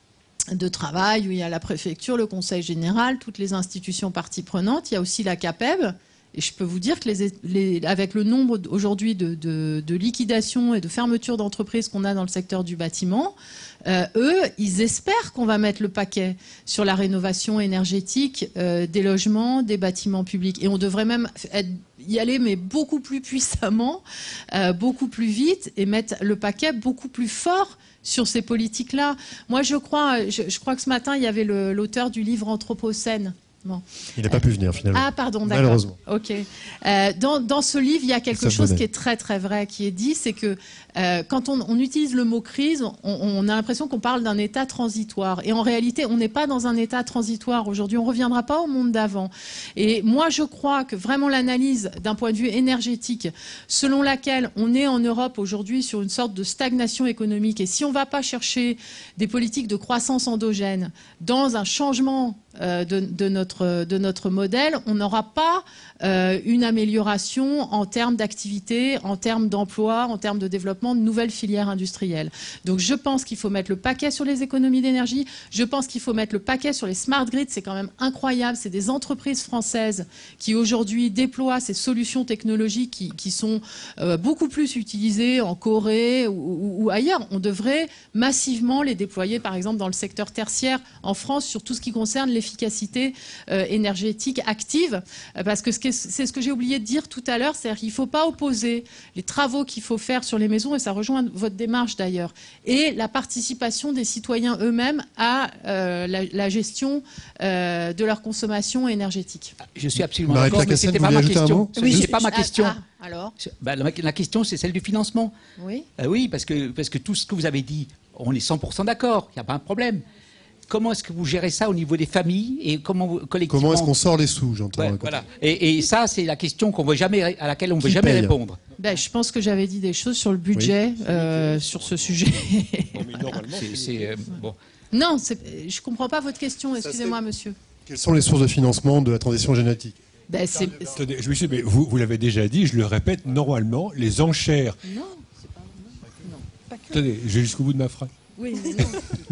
de travail où il y a la préfecture, le conseil général, toutes les institutions parties prenantes. Il y a aussi la CAPEB. Et je peux vous dire que les, les, avec le nombre aujourd'hui de, de, de liquidations et de fermetures d'entreprises qu'on a dans le secteur du bâtiment, euh, eux, ils espèrent qu'on va mettre le paquet sur la rénovation énergétique euh, des logements, des bâtiments publics. Et on devrait même être, y aller, mais beaucoup plus puissamment, euh, beaucoup plus vite, et mettre le paquet beaucoup plus fort sur ces politiques-là. Moi, je crois, je, je crois que ce matin, il y avait le, l'auteur du livre Anthropocène. Bon. Il n'a pas pu venir finalement. Ah, pardon, d'accord. Malheureusement. Ok. Euh, dans, dans ce livre, il y a quelque Christophe chose Bonnet. qui est très très vrai, qui est dit, c'est que euh, quand on, on utilise le mot crise, on, on a l'impression qu'on parle d'un état transitoire. Et en réalité, on n'est pas dans un état transitoire aujourd'hui. On ne reviendra pas au monde d'avant. Et moi, je crois que vraiment l'analyse d'un point de vue énergétique, selon laquelle on est en Europe aujourd'hui sur une sorte de stagnation économique, et si on ne va pas chercher des politiques de croissance endogène dans un changement euh, de, de, notre, de notre modèle, on n'aura pas euh, une amélioration en termes d'activité, en termes d'emploi, en termes de développement de nouvelles filières industrielles. Donc je pense qu'il faut mettre le paquet sur les économies d'énergie, je pense qu'il faut mettre le paquet sur les smart grids, c'est quand même incroyable, c'est des entreprises françaises qui aujourd'hui déploient ces solutions technologiques qui, qui sont euh, beaucoup plus utilisées en Corée ou, ou, ou ailleurs. On devrait massivement les déployer par exemple dans le secteur tertiaire en France sur tout ce qui concerne l'efficacité euh, énergétique active, euh, parce que c'est ce que j'ai oublié de dire tout à l'heure, c'est-à-dire qu'il ne faut pas opposer les travaux qu'il faut faire sur les maisons, et ça rejoint votre démarche d'ailleurs, et la participation des citoyens eux-mêmes à euh, la, la gestion euh, de leur consommation énergétique. Je suis absolument Marie-Claire d'accord, mais Cassel, c'était vous pas voulez ma ajouter un question. mot Oui, c'est pas ma Ah, question. ah, alors Bah, la, la question, c'est celle du financement. Oui. Euh, oui, parce que, parce que tout ce que vous avez dit, on est cent pour cent d'accord, il n'y a pas un problème. Comment est-ce que vous gérez ça au niveau des familles et comment vous, collectivement Comment est-ce qu'on sort les sous, j'entends. Ouais, voilà. et, et ça, c'est la question qu'on veut jamais, à laquelle on ne veut Qui jamais paye répondre. Ben, je pense que j'avais dit des choses sur le budget, euh, sur ce sujet. Non, mais normalement, C'est- c'est, euh, bon. Non, c'est- je ne comprends pas votre question, excusez-moi monsieur. Quelles sont les sources de financement de la transition génétique? Ben, c'est... attendez, je me suis, mais vous, vous l'avez déjà dit, je le répète, normalement, les enchères. Non, c'est pas... Non, pas que... Attendez, je vais jusqu'au bout de ma phrase. Oui, mais non.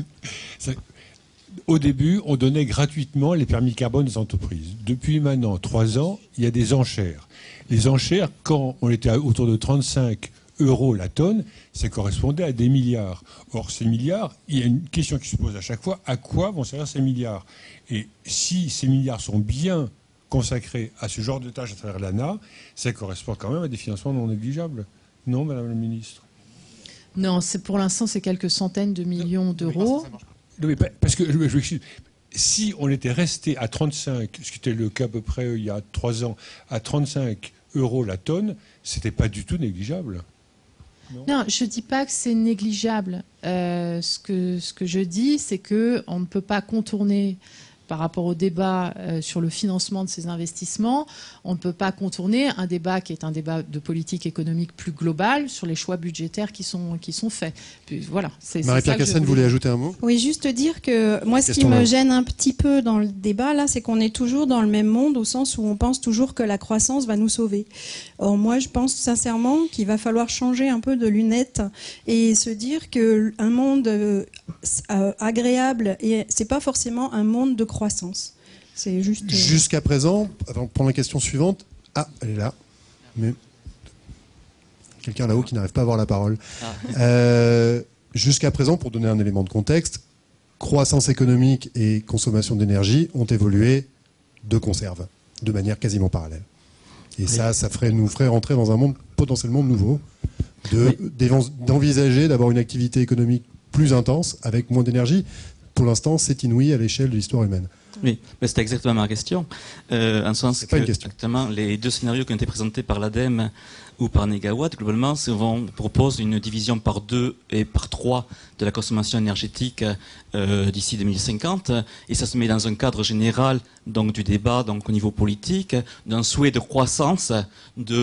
Ça- Au début, on donnait gratuitement les permis carbone aux entreprises. Depuis maintenant trois ans, il y a des enchères. Les enchères, quand on était autour de trente-cinq euros la tonne, ça correspondait à des milliards. Or, ces milliards, il y a une question qui se pose à chaque fois, à quoi vont servir ces milliards? Et si ces milliards sont bien consacrés à ce genre de tâches à travers l'A N A, ça correspond quand même à des financements non négligeables. Non, Madame la Ministre? Non, c'est pour l'instant, c'est quelques centaines de millions d'euros. Non, mais pas- parce que je, je m'excuse. Si on était resté à trente-cinq, ce qui était le cas à peu près euh, il y a trois ans, à trente-cinq euros la tonne, c'était pas du tout négligeable. Non, je ne dis pas que c'est négligeable. Euh, ce, que, ce que je dis, c'est qu'on ne peut pas contourner, par rapport au débat euh, sur le financement de ces investissements, on ne peut pas contourner un débat qui est un débat de politique économique plus global sur les choix budgétaires qui sont, qui sont faits. Puis, voilà, c'est, c'est ça Marie-Pierre que je Cassel, vous voulais voulez dire. ajouter un mot? Oui, juste dire que moi, ce qui Question me là. gêne un petit peu dans le débat, là, c'est qu'on est toujours dans le même monde, au sens où on pense toujours que la croissance va nous sauver. Or, moi, je pense sincèrement qu'il va falloir changer un peu de lunettes et se dire qu'un monde euh, euh, agréable, et c'est pas forcément un monde de croissance. C'est juste... euh, Jusqu'à présent, avant de prendre la question suivante, ah, elle est là, mais quelqu'un là-haut qui n'arrive pas à avoir la parole. Euh, Jusqu'à présent, pour donner un élément de contexte, croissance économique et consommation d'énergie ont évolué de conserve, de manière quasiment parallèle. Et ça, ça ferait, nous ferait rentrer dans un monde potentiellement nouveau, de- d'évan- d'envisager d'avoir une activité économique plus intense avec moins d'énergie. Pour l'instant, c'est inouï à l'échelle de l'histoire humaine. Oui, mais c'était exactement ma question. Euh, en sens C'est que pas une question. exactement, les deux scénarios qui ont été présentés par l'ADEME ou par Negawatt, globalement, souvent proposent une division par deux et par trois de la consommation énergétique euh, d'ici deux mille cinquante, et ça se met dans un cadre général donc du débat, donc au niveau politique, d'un souhait de croissance de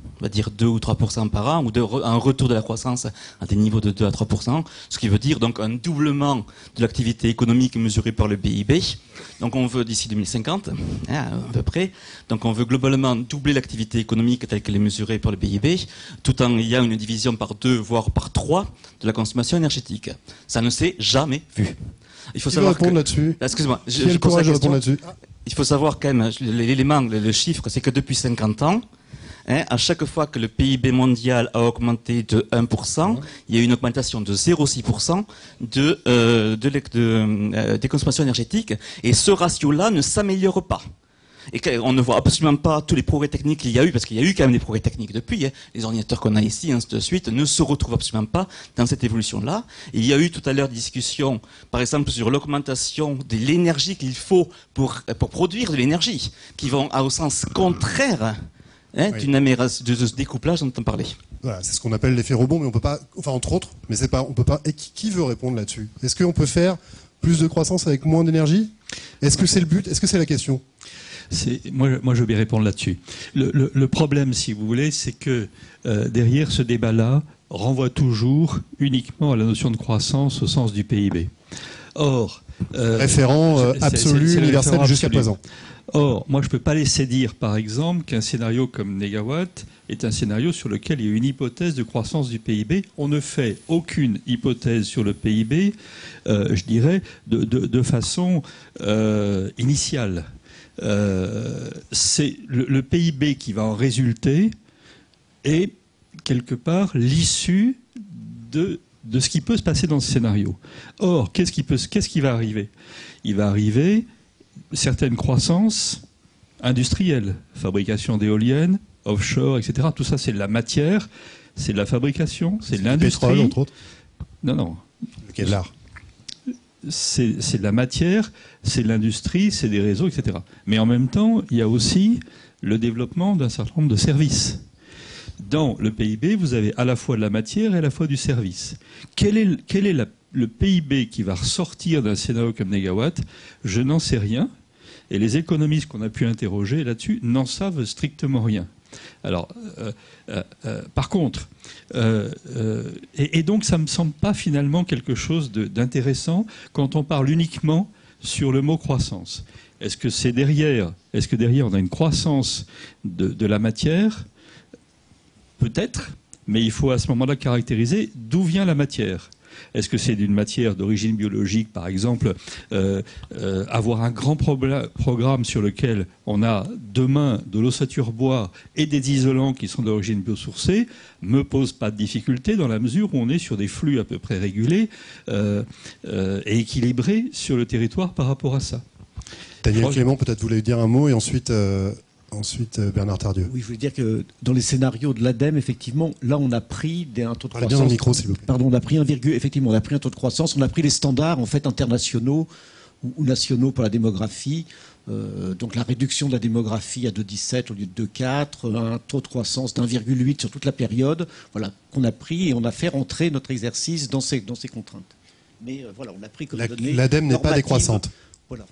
on va dire deux ou trois pour cent par an, ou de re, un retour de la croissance à des niveaux de deux à trois pour cent, ce qui veut dire donc un doublement de l'activité économique mesurée par le P I B. Donc on veut d'ici deux mille cinquante, hein, à peu près, donc on veut globalement doubler l'activité économique telle qu'elle est mesurée par le P I B, tout en ayant une division par deux, voire par trois de la consommation énergétique. Ça ne s'est jamais vu. Il faut Qui savoir veut répondre que... là-dessus? Excuse-moi, je, Qui a je le pose la courage de question. répondre là-dessus? Il faut savoir quand même, l'élément, le chiffre, c'est que depuis cinquante ans, hein, à chaque fois que le P I B mondial a augmenté de un pour cent, il y a eu une augmentation de zéro virgule six pour cent de, euh, de, de, de, euh, des consommations énergétiques. Et ce ratio-là ne s'améliore pas. Et on ne voit absolument pas tous les progrès techniques qu'il y a eu, parce qu'il y a eu quand même des progrès techniques depuis. Hein. Les ordinateurs qu'on a ici, ainsi de suite, ne se retrouvent absolument pas dans cette évolution-là. Il y a eu tout à l'heure des discussions, par exemple, sur l'augmentation de l'énergie qu'il faut pour, pour produire de l'énergie, qui vont au sens contraire hein, oui. d'une amération, de ce découplage dont on parlait. Voilà, c'est ce qu'on appelle l'effet rebond, mais on peut pas, enfin entre autres, mais c'est pas, on peut pas. Et qui, qui veut répondre là-dessus? Est-ce qu'on peut faire plus de croissance avec moins d'énergie? Est-ce que c'est le but? Est-ce que c'est la question? Moi, moi, je vais répondre là-dessus. Le, le, le problème, si vous voulez, c'est que euh, derrière ce débat-là, renvoie toujours uniquement à la notion de croissance au sens du P I B. Or, euh, référent euh, absolu, c'est, c'est universel jusqu'à présent. Or, moi, je ne peux pas laisser dire, par exemple, qu'un scénario comme Négawatt est un scénario sur lequel il y a une hypothèse de croissance du P I B. On ne fait aucune hypothèse sur le P I B, euh, je dirais, de, de, de façon euh, initiale. Euh, c'est le, le P I B qui va en résulter est quelque part l'issue de, de ce qui peut se passer dans ce scénario. Or, qu'est-ce qui, peut, qu'est-ce qui va arriver? Il va arriver certaines croissances industrielles, fabrication d'éoliennes, offshore, et cetera. Tout ça, c'est de la matière, c'est de la fabrication, c'est, c'est de l'industrie. Pétrole, entre autres. Non, non. Le Kevlar. C'est, c'est de la matière, c'est de l'industrie, c'est des réseaux, et cetera. Mais en même temps, il y a aussi le développement d'un certain nombre de services. Dans le P I B, vous avez à la fois de la matière et à la fois du service. Quel est, quel est la, le P I B qui va ressortir d'un scénario comme Négawatt? Je n'en sais rien. Et les économistes qu'on a pu interroger là-dessus n'en savent strictement rien. Alors, euh, euh, euh, par contre, euh, euh, et, et donc ça ne me semble pas finalement quelque chose de, d'intéressant quand on parle uniquement sur le mot croissance. Est-ce que c'est derrière, est-ce que derrière on a une croissance de, de la matière? Peut-être, mais il faut à ce moment-là caractériser d'où vient la matière. Est-ce que c'est d'une matière d'origine biologique, par exemple, euh, euh, avoir un grand probla- programme sur lequel on a demain de l'ossature bois et des isolants qui sont d'origine biosourcée me pose pas de difficulté dans la mesure où on est sur des flux à peu près régulés euh, euh, et équilibrés sur le territoire par rapport à ça. Daniel Clément, peut-être vous voulez dire un mot et ensuite... Euh... Ensuite, Bernard Tardieu. Oui, je voulais dire que dans les scénarios de l'ADEME, effectivement, là, on a pris des, un taux de Parlez croissance. bien dans le micro, s'il vous plaît. Pardon, on a pris un virgule. Effectivement, on a pris un taux de croissance. On a pris les standards en fait internationaux ou, ou nationaux pour la démographie. Euh, donc la réduction de la démographie à deux virgule dix-sept au lieu de deux virgule quatre, un taux de croissance d'un virgule huit sur toute la période. Voilà, qu'on a pris et on a fait rentrer notre exercice dans ces dans ces contraintes. Mais euh, voilà, on a pris comme la, données. L'ADEME n'est pas décroissante. Voilà.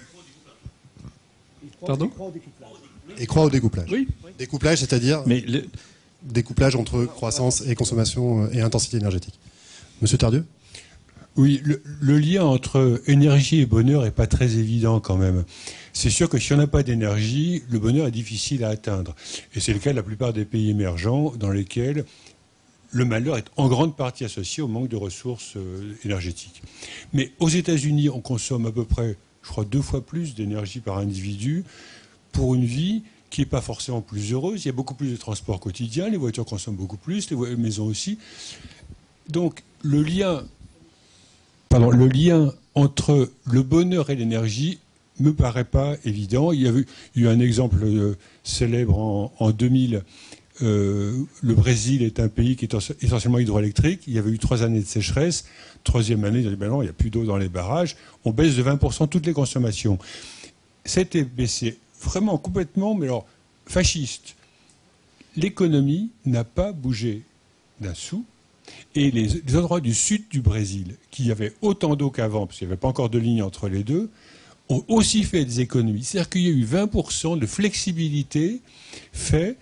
Pardon? Et croit au découplage. Oui. Découplage, c'est-à-dire Mais le... découplage entre croissance et consommation et intensité énergétique. Monsieur Tardieu? Oui, le, le lien entre énergie et bonheur n'est pas très évident quand même. C'est sûr que si on n'a pas d'énergie, le bonheur est difficile à atteindre. Et c'est le cas de la plupart des pays émergents dans lesquels le malheur est en grande partie associé au manque de ressources euh, énergétiques. Mais aux États-Unis, on consomme à peu près, je crois, deux fois plus d'énergie par individu pour une vie qui n'est pas forcément plus heureuse. Il y a beaucoup plus de transports quotidiens, les voitures consomment beaucoup plus, les maisons aussi. Donc le lien, pardon, le lien entre le bonheur et l'énergie me paraît pas évident. Il y a eu, il y a eu un exemple euh, célèbre en, en deux mille. Euh, le Brésil est un pays qui est essentiellement hydroélectrique. Il y avait eu trois années de sécheresse. Troisième année, ils ont dit ben non, il n'y a plus d'eau dans les barrages. On baisse de vingt pour cent toutes les consommations. C'était baissé vraiment complètement, mais alors fasciste. L'économie n'a pas bougé d'un sou. Et les, les endroits du sud du Brésil, qui avaient autant d'eau qu'avant, parce qu'il n'y avait pas encore de ligne entre les deux, ont aussi fait des économies. C'est-à-dire qu'il y a eu vingt pour cent de flexibilité fait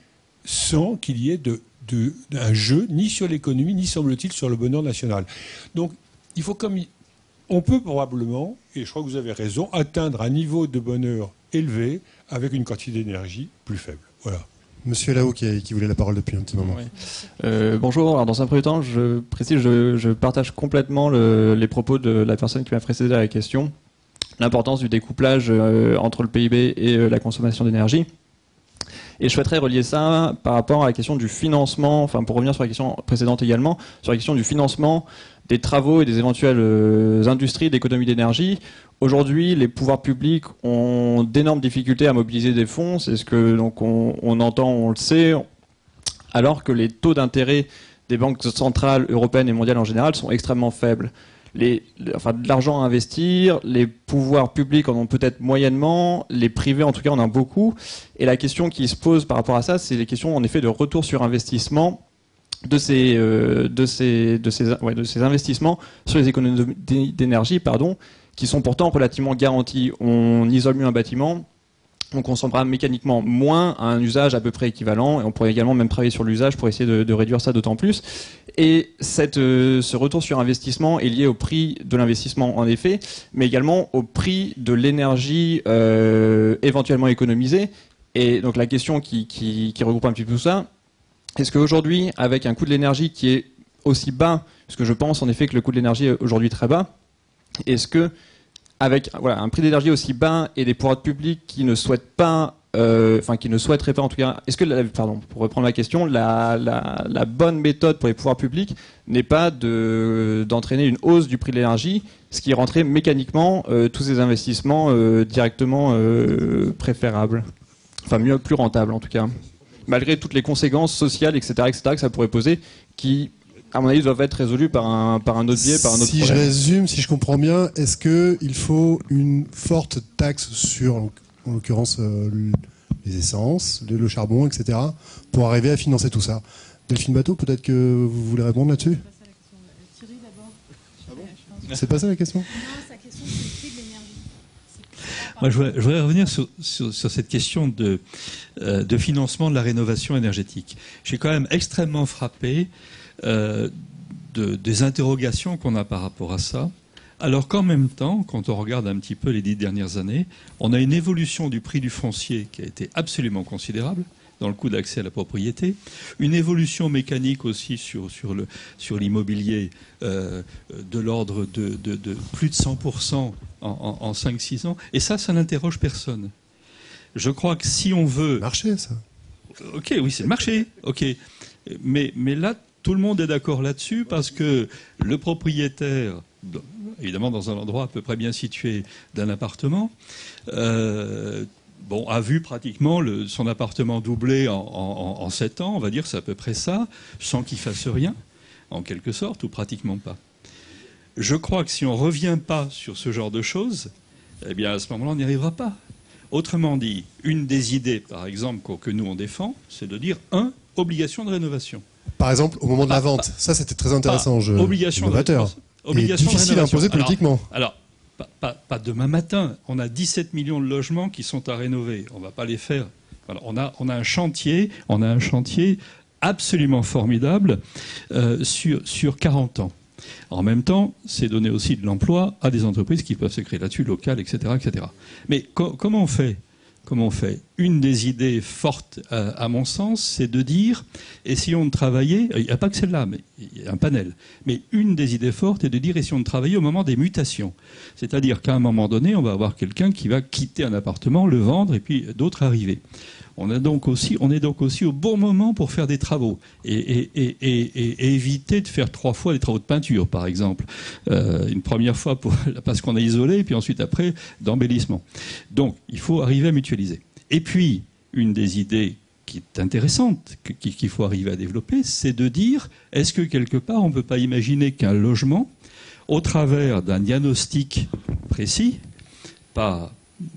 sans qu'il y ait de, de, un jeu ni sur l'économie, ni semble-t-il sur le bonheur national. Donc, il faut comme on peut probablement, et je crois que vous avez raison, atteindre un niveau de bonheur élevé avec une quantité d'énergie plus faible. Voilà. Monsieur Lao qui, qui voulait la parole depuis un petit moment. Oui. Euh, bonjour. Alors, dans un premier temps, je précise, je, je partage complètement le, les propos de la personne qui m'a précédé à la question. L'importance du découplage euh, entre le P I B et euh, la consommation d'énergie. Et je souhaiterais relier ça par rapport à la question du financement, enfin pour revenir sur la question précédente également, sur la question du financement des travaux et des éventuelles euh, industries d'économie d'énergie. Aujourd'hui, les pouvoirs publics ont d'énormes difficultés à mobiliser des fonds, c'est ce que donc on, on entend, on le sait, alors que les taux d'intérêt des banques centrales européennes et mondiales en général sont extrêmement faibles. Les, enfin, de l'argent à investir, les pouvoirs publics en ont peut-être moyennement, les privés en tout cas en ont beaucoup. Et la question qui se pose par rapport à ça, c'est les questions en effet de retour sur investissement de ces, euh, de ces, de ces, ouais, de ces investissements sur les économies d'énergie, pardon, qui sont pourtant relativement garantis. On isole mieux un bâtiment, on consommera mécaniquement moins à un usage à peu près équivalent, et on pourrait également même travailler sur l'usage pour essayer de, de réduire ça d'autant plus. Et cette, euh, ce retour sur investissement est lié au prix de l'investissement en effet, mais également au prix de l'énergie euh, éventuellement économisée. Et donc la question qui, qui, qui regroupe un petit peu tout ça, est-ce qu'aujourd'hui, avec un coût de l'énergie qui est aussi bas, parce que je pense en effet que le coût de l'énergie est aujourd'hui très bas, est-ce que avec voilà, un prix d'énergie aussi bas et des pouvoirs publics qui ne souhaitent pas, euh, enfin qui ne souhaiteraient pas en tout cas, est-ce que, la, pardon, pour reprendre la question, la, la, la bonne méthode pour les pouvoirs publics n'est pas de, d'entraîner une hausse du prix de l'énergie, ce qui rendrait mécaniquement euh, tous ces investissements euh, directement euh, préférables, enfin mieux, plus rentables en tout cas, malgré toutes les conséquences sociales, et cetera, et cetera que ça pourrait poser, qui à mon avis, doivent être résolus par un, par un autre biais, par un autre si problème. Si je résume, si je comprends bien, est-ce qu'il faut une forte taxe sur, en l'occurrence, euh, les essences, le, le charbon, et cetera, pour arriver à financer tout ça? Delphine Bateau, peut-être que vous voulez répondre là-dessus? Thierry, d'abord. Ah bon? C'est pas ça la question? Non, sa question, c'est le prix de l'énergie. Moi, je voudrais, je voudrais revenir sur, sur, sur cette question de, euh, de financement de la rénovation énergétique. Je suis quand même extrêmement frappé Euh, de, des interrogations qu'on a par rapport à ça, alors qu'en même temps, quand on regarde un petit peu les dix dernières années, on a une évolution du prix du foncier qui a été absolument considérable dans le coût d'accès à la propriété, une évolution mécanique aussi sur, sur, le, sur l'immobilier euh, de l'ordre de, de, de plus de cent pour cent en, en, en cinq six ans, et ça, ça n'interroge personne. Je crois que si on veut... Marché, ça. Ok, oui, c'est le marché, ok. Mais, mais là, tout le monde est d'accord là-dessus parce que le propriétaire, évidemment dans un endroit à peu près bien situé d'un appartement, euh, bon, a vu pratiquement le, son appartement doubler en, en, en sept ans, on va dire, c'est à peu près ça, sans qu'il fasse rien, en quelque sorte, ou pratiquement pas. Je crois que si on ne revient pas sur ce genre de choses, eh bien à ce moment-là, on n'y arrivera pas. Autrement dit, une des idées, par exemple, que nous on défend, c'est de dire, un, obligation de rénovation. Par exemple, au moment de la vente. Ça, c'était très intéressant. Je... Obligation novateur. de obligation Et difficile de à imposer alors, politiquement. Alors, pas, pas, pas demain matin. On a dix-sept millions de logements qui sont à rénover. On ne va pas les faire. Alors, on a, on a un chantier, on a un chantier absolument formidable euh, sur, sur quarante ans. En même temps, c'est donner aussi de l'emploi à des entreprises qui peuvent se créer là-dessus, locales, et cetera, et cetera. Mais co comment on fait ? Comment on fait? Une des idées fortes, à, à mon sens, c'est de dire, essayons de travailler, il n'y a pas que celle-là, mais il y a un panel, mais une des idées fortes est de dire, essayons de travailler au moment des mutations. C'est-à-dire qu'à un moment donné, on va avoir quelqu'un qui va quitter un appartement, le vendre, et puis d'autres arriver. On, a donc aussi, on est donc aussi au bon moment pour faire des travaux et, et, et, et, et éviter de faire trois fois des travaux de peinture, par exemple. Euh, une première fois pour, parce qu'on a isolé, et puis ensuite après d'embellissement. Donc, il faut arriver à mutualiser. Et puis, une des idées qui est intéressante, qu'il faut arriver à développer, c'est de dire, est-ce que quelque part, on ne peut pas imaginer qu'un logement, au travers d'un diagnostic précis, pas...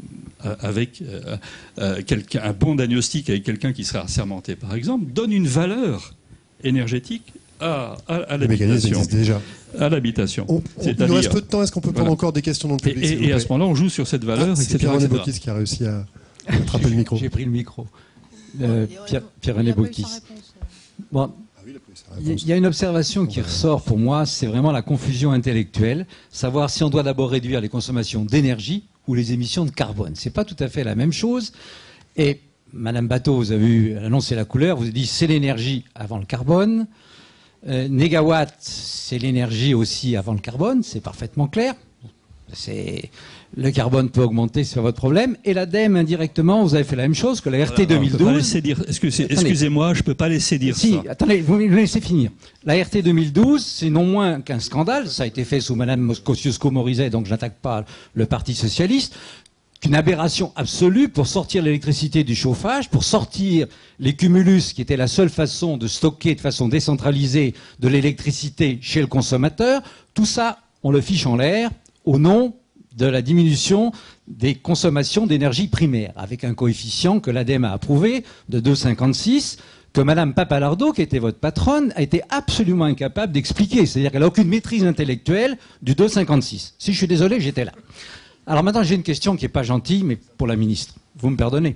avec euh, euh, quelqu'un, un bon diagnostic avec quelqu'un qui sera assermenté, par exemple, donne une valeur énergétique à, à, à l'habitation. déjà. À l'habitation. On, on, il nous reste peu de temps. Est-ce qu'on peut prendre voilà. encore des questions dans le public? Et, et à ce moment-là, on joue sur cette valeur, ah, et cetera. C'est Pierre Bocchis qui a réussi à attraper le micro. J'ai pris le micro. Euh, Pierre, Pierre-René Boctis. Bon, il y a une observation qui ressort pour moi, c'est vraiment la confusion intellectuelle, savoir si on doit d'abord réduire les consommations d'énergie ou les émissions de carbone. C'est pas tout à fait la même chose. Et Madame Bateau, vous avez eu annoncé la couleur, vous avez dit c'est l'énergie avant le carbone. Euh, négawatt, c'est l'énergie aussi avant le carbone, c'est parfaitement clair. C'est... Le carbone peut augmenter, c'est pas votre problème. Et l'ADEME, indirectement, vous avez fait la même chose que la R T deux mille douze. Je peux pas laisser dire, excusez, excusez-moi, je ne peux pas laisser dire si, ça. Si, attendez, vous me laissez finir. La R T deux mille douze, c'est non moins qu'un scandale. Ça a été fait sous Mme Kosciusko-Morizet, donc je n'attaque pas le Parti socialiste. Qu'une aberration absolue pour sortir l'électricité du chauffage, pour sortir les cumulus, qui était la seule façon de stocker de façon décentralisée de l'électricité chez le consommateur. Tout ça, on le fiche en l'air au nom de la diminution des consommations d'énergie primaire, avec un coefficient que l'ADEME a approuvé de deux virgule cinquante-six, que Mme Papalardo, qui était votre patronne, a été absolument incapable d'expliquer. C'est-à-dire qu'elle n'a aucune maîtrise intellectuelle du deux virgule cinquante-six. Si je suis désolé, j'étais là. Alors maintenant, j'ai une question qui n'est pas gentille, mais pour la ministre. Vous me pardonnez.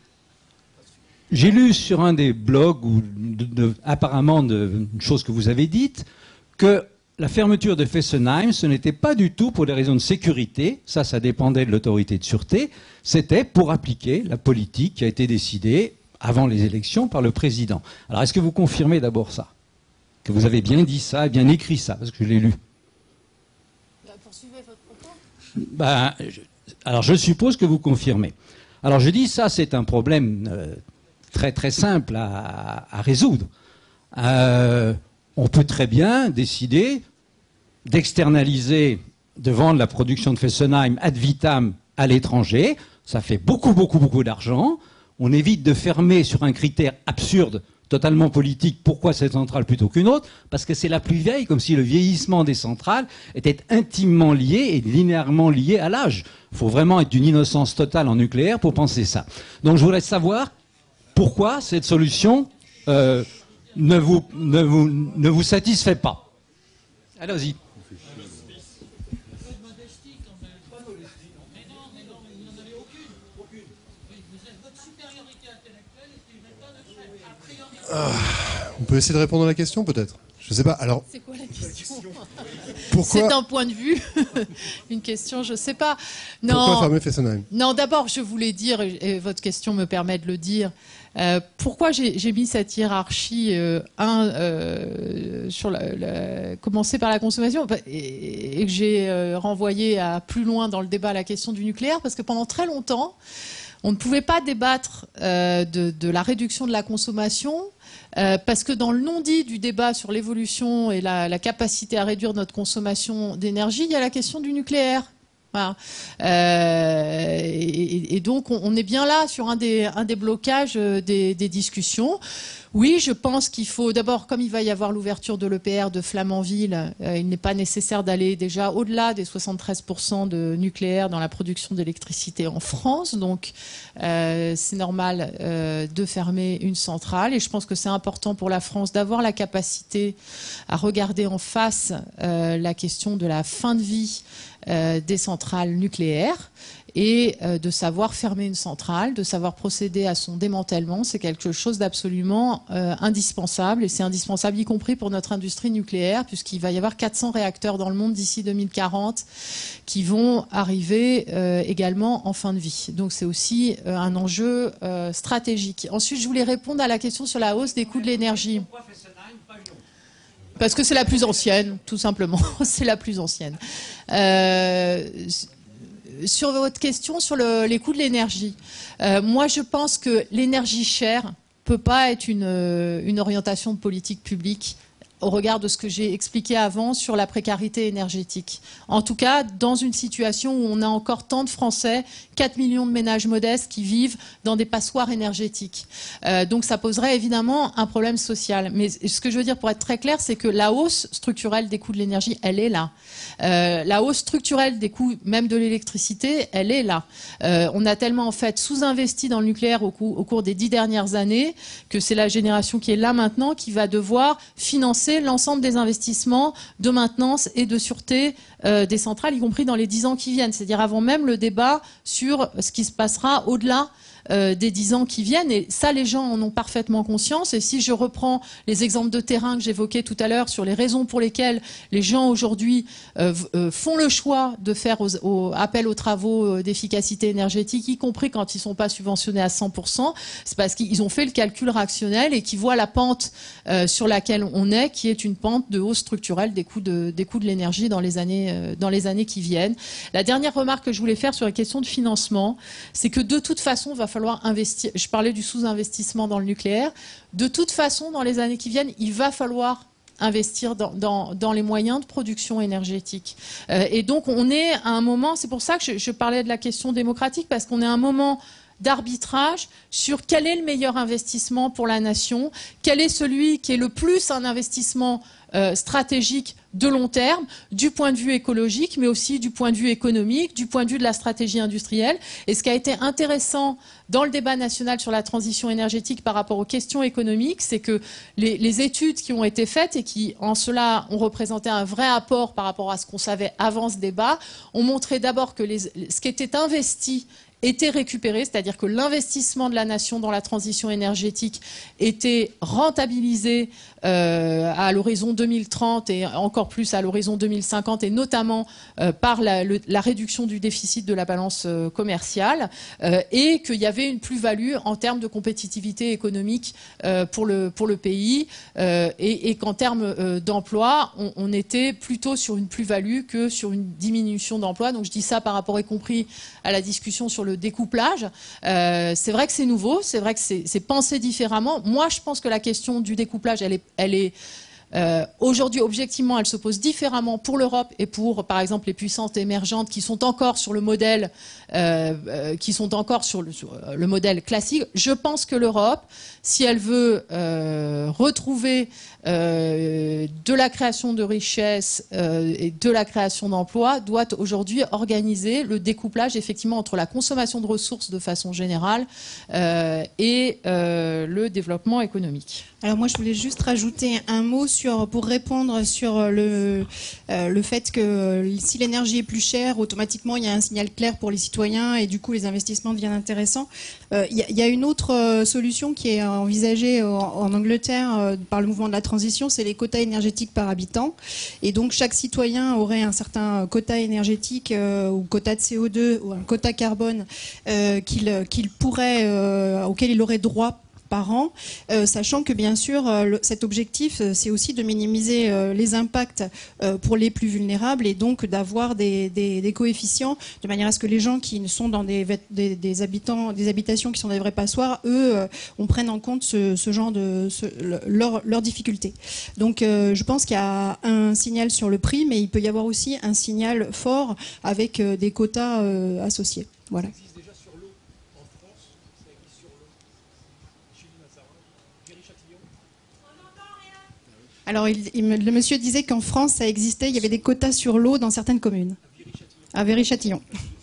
J'ai lu sur un des blogs, ou de, de, apparemment de, une chose que vous avez dite, que la fermeture de Fessenheim, ce n'était pas du tout pour des raisons de sécurité, ça, ça dépendait de l'autorité de sûreté, c'était pour appliquer la politique qui a été décidée avant les élections par le président. Alors, est-ce que vous confirmez d'abord ça? Que vous avez bien dit ça, bien écrit ça, parce que je l'ai lu. Poursuivez votre propos. Ben, je, alors, je suppose que vous confirmez. Alors, je dis ça, c'est un problème euh, très très simple à, à résoudre. Euh, on peut très bien décider d'externaliser, de vendre la production de Fessenheim ad vitam à l'étranger. Ça fait beaucoup, beaucoup, beaucoup d'argent. On évite de fermer sur un critère absurde, totalement politique. Pourquoi cette centrale plutôt qu'une autre? Parce que c'est la plus vieille, comme si le vieillissement des centrales était intimement lié et linéairement lié à l'âge. Il faut vraiment être d'une innocence totale en nucléaire pour penser ça. Donc je voudrais savoir pourquoi cette solution euh, ne, vous, ne, vous, ne vous satisfait pas. Allez-y. Ah, on peut essayer de répondre à la question, peut-être. Je sais pas. Alors. C'est quoi la question? Pourquoi... C'est un point de vue, une question, je sais pas. Non. Pourquoi fermer Fessenheim? Non, d'abord, je voulais dire, et votre question me permet de le dire. Euh, pourquoi j'ai mis cette hiérarchie euh, un, euh, sur la, la, commencer par la consommation et, et que j'ai euh, renvoyé à plus loin dans le débat la question du nucléaire, parce que pendant très longtemps, on ne pouvait pas débattre euh, de, de la réduction de la consommation. Euh, parce que dans le non-dit du débat sur l'évolution et la, la capacité à réduire notre consommation d'énergie, il y a la question du nucléaire. Voilà. Euh, et, et donc, on, on est bien là sur un des, un des blocages des, des discussions. Oui, je pense qu'il faut, d'abord, comme il va y avoir l'ouverture de l'E P R de Flamanville, euh, il n'est pas nécessaire d'aller déjà au-delà des soixante-treize pour cent de nucléaire dans la production d'électricité en France. Donc, euh, c'est normal euh, de fermer une centrale. Et je pense que c'est important pour la France d'avoir la capacité à regarder en face euh, la question de la fin de vie euh, des centrales nucléaires. Et euh, de savoir fermer une centrale, de savoir procéder à son démantèlement, c'est quelque chose d'absolument euh, indispensable. Et c'est indispensable y compris pour notre industrie nucléaire, puisqu'il va y avoir quatre cents réacteurs dans le monde d'ici deux mille quarante qui vont arriver euh, également en fin de vie. Donc c'est aussi euh, un enjeu euh, stratégique. Ensuite, je voulais répondre à la question sur la hausse des coûts de l'énergie. Parce que c'est la plus ancienne, tout simplement. C'est la plus ancienne. Euh, Sur votre question sur le, les coûts de l'énergie, euh, moi je pense que l'énergie chère ne peut pas être une, une orientation de politique publique au regard de ce que j'ai expliqué avant sur la précarité énergétique. En tout cas, dans une situation où on a encore tant de Français, quatre millions de ménages modestes qui vivent dans des passoires énergétiques. Euh, donc ça poserait évidemment un problème social. Mais ce que je veux dire pour être très clair, c'est que la hausse structurelle des coûts de l'énergie, elle est là. Euh, la hausse structurelle des coûts même de l'électricité, elle est là. Euh, on a tellement en fait sous-investi dans le nucléaire au, coup, au cours des dix dernières années que c'est la génération qui est là maintenant qui va devoir financer l'ensemble des investissements de maintenance et de sûreté euh, des centrales, y compris dans les dix ans qui viennent, c'est-à-dire avant même le débat sur ce qui se passera au-delà euh, des dix ans qui viennent. Et ça, les gens en ont parfaitement conscience. Et si je reprends les exemples de terrain que j'évoquais tout à l'heure sur les raisons pour lesquelles les gens aujourd'hui euh, euh, font le choix de faire aux, aux, appel aux travaux d'efficacité énergétique, y compris quand ils ne sont pas subventionnés à cent pour cent, c'est parce qu'ils ont fait le calcul rationnel et qu'ils voient la pente euh, sur laquelle on est, qui est une pente de hausse structurelle des coûts de, des coûts de l'énergie dans les années, euh, dans les années qui viennent. La dernière remarque que je voulais faire sur la question de financement, c'est que de toute façon, il va falloir investir. Je parlais du sous-investissement dans le nucléaire. De toute façon, dans les années qui viennent, il va falloir investir dans, dans, dans les moyens de production énergétique. Euh, et donc, on est à un moment, c'est pour ça que je, je parlais de la question démocratique, parce qu'on est à un moment d'arbitrage sur quel est le meilleur investissement pour la nation, quel est celui qui est le plus un investissement euh, stratégique de long terme, du point de vue écologique, mais aussi du point de vue économique, du point de vue de la stratégie industrielle. Et ce qui a été intéressant dans le débat national sur la transition énergétique par rapport aux questions économiques, c'est que les, les études qui ont été faites et qui, en cela, ont représenté un vrai apport par rapport à ce qu'on savait avant ce débat, ont montré d'abord que les, ce qui était investi était récupéré, c'est-à-dire que l'investissement de la nation dans la transition énergétique était rentabilisé euh, à l'horizon deux mille trente et encore plus à l'horizon deux mille cinquante, et notamment euh, par la, le, la réduction du déficit de la balance euh, commerciale, euh, et qu'il y avait une plus-value en termes de compétitivité économique euh, pour, le, pour le pays, euh, et, et qu'en termes euh, d'emploi, on, on était plutôt sur une plus-value que sur une diminution d'emploi. Donc je dis ça par rapport y compris à la discussion sur le découplage. Euh, c'est vrai que c'est nouveau, c'est vrai que c'est pensé différemment. Moi, je pense que la question du découplage, elle est, elle est euh, aujourd'hui, objectivement, elle se pose différemment pour l'Europe et pour, par exemple, les puissances émergentes qui sont encore sur le modèle, euh, euh, qui sont encore sur le, sur le modèle classique. Je pense que l'Europe, si elle veut euh, retrouver euh, de la création de richesses euh, et de la création d'emplois, doit aujourd'hui organiser le découplage effectivement entre la consommation de ressources de façon générale euh, et euh, le développement économique. Alors moi je voulais juste rajouter un mot sur, pour répondre sur le, euh, le fait que si l'énergie est plus chère, automatiquement il y a un signal clair pour les citoyens et du coup les investissements deviennent intéressants. Euh, il, y a, il y a une autre euh, solution qui est envisagée en, en Angleterre euh, par le mouvement de la transition, c'est les quotas énergétiques par habitant. Et donc chaque citoyen aurait un certain quota énergétique euh, ou quota de C O deux ou un quota carbone euh, qu'il qu'il pourrait, euh, auquel il aurait droit par an, euh, sachant que bien sûr euh, le, cet objectif euh, c'est aussi de minimiser euh, les impacts euh, pour les plus vulnérables et donc d'avoir des, des, des coefficients de manière à ce que les gens qui sont dans des, des, des habitants, des habitations qui sont des vrais passoires, eux, euh, on prenne en compte ce, ce genre de ce, leurs leur difficultés. Donc euh, je pense qu'il y a un signal sur le prix, mais il peut y avoir aussi un signal fort avec euh, des quotas euh, associés. Voilà. Alors, il, il me, le monsieur disait qu'en France, ça existait, il y avait des quotas sur l'eau dans certaines communes. À Viry-Châtillon.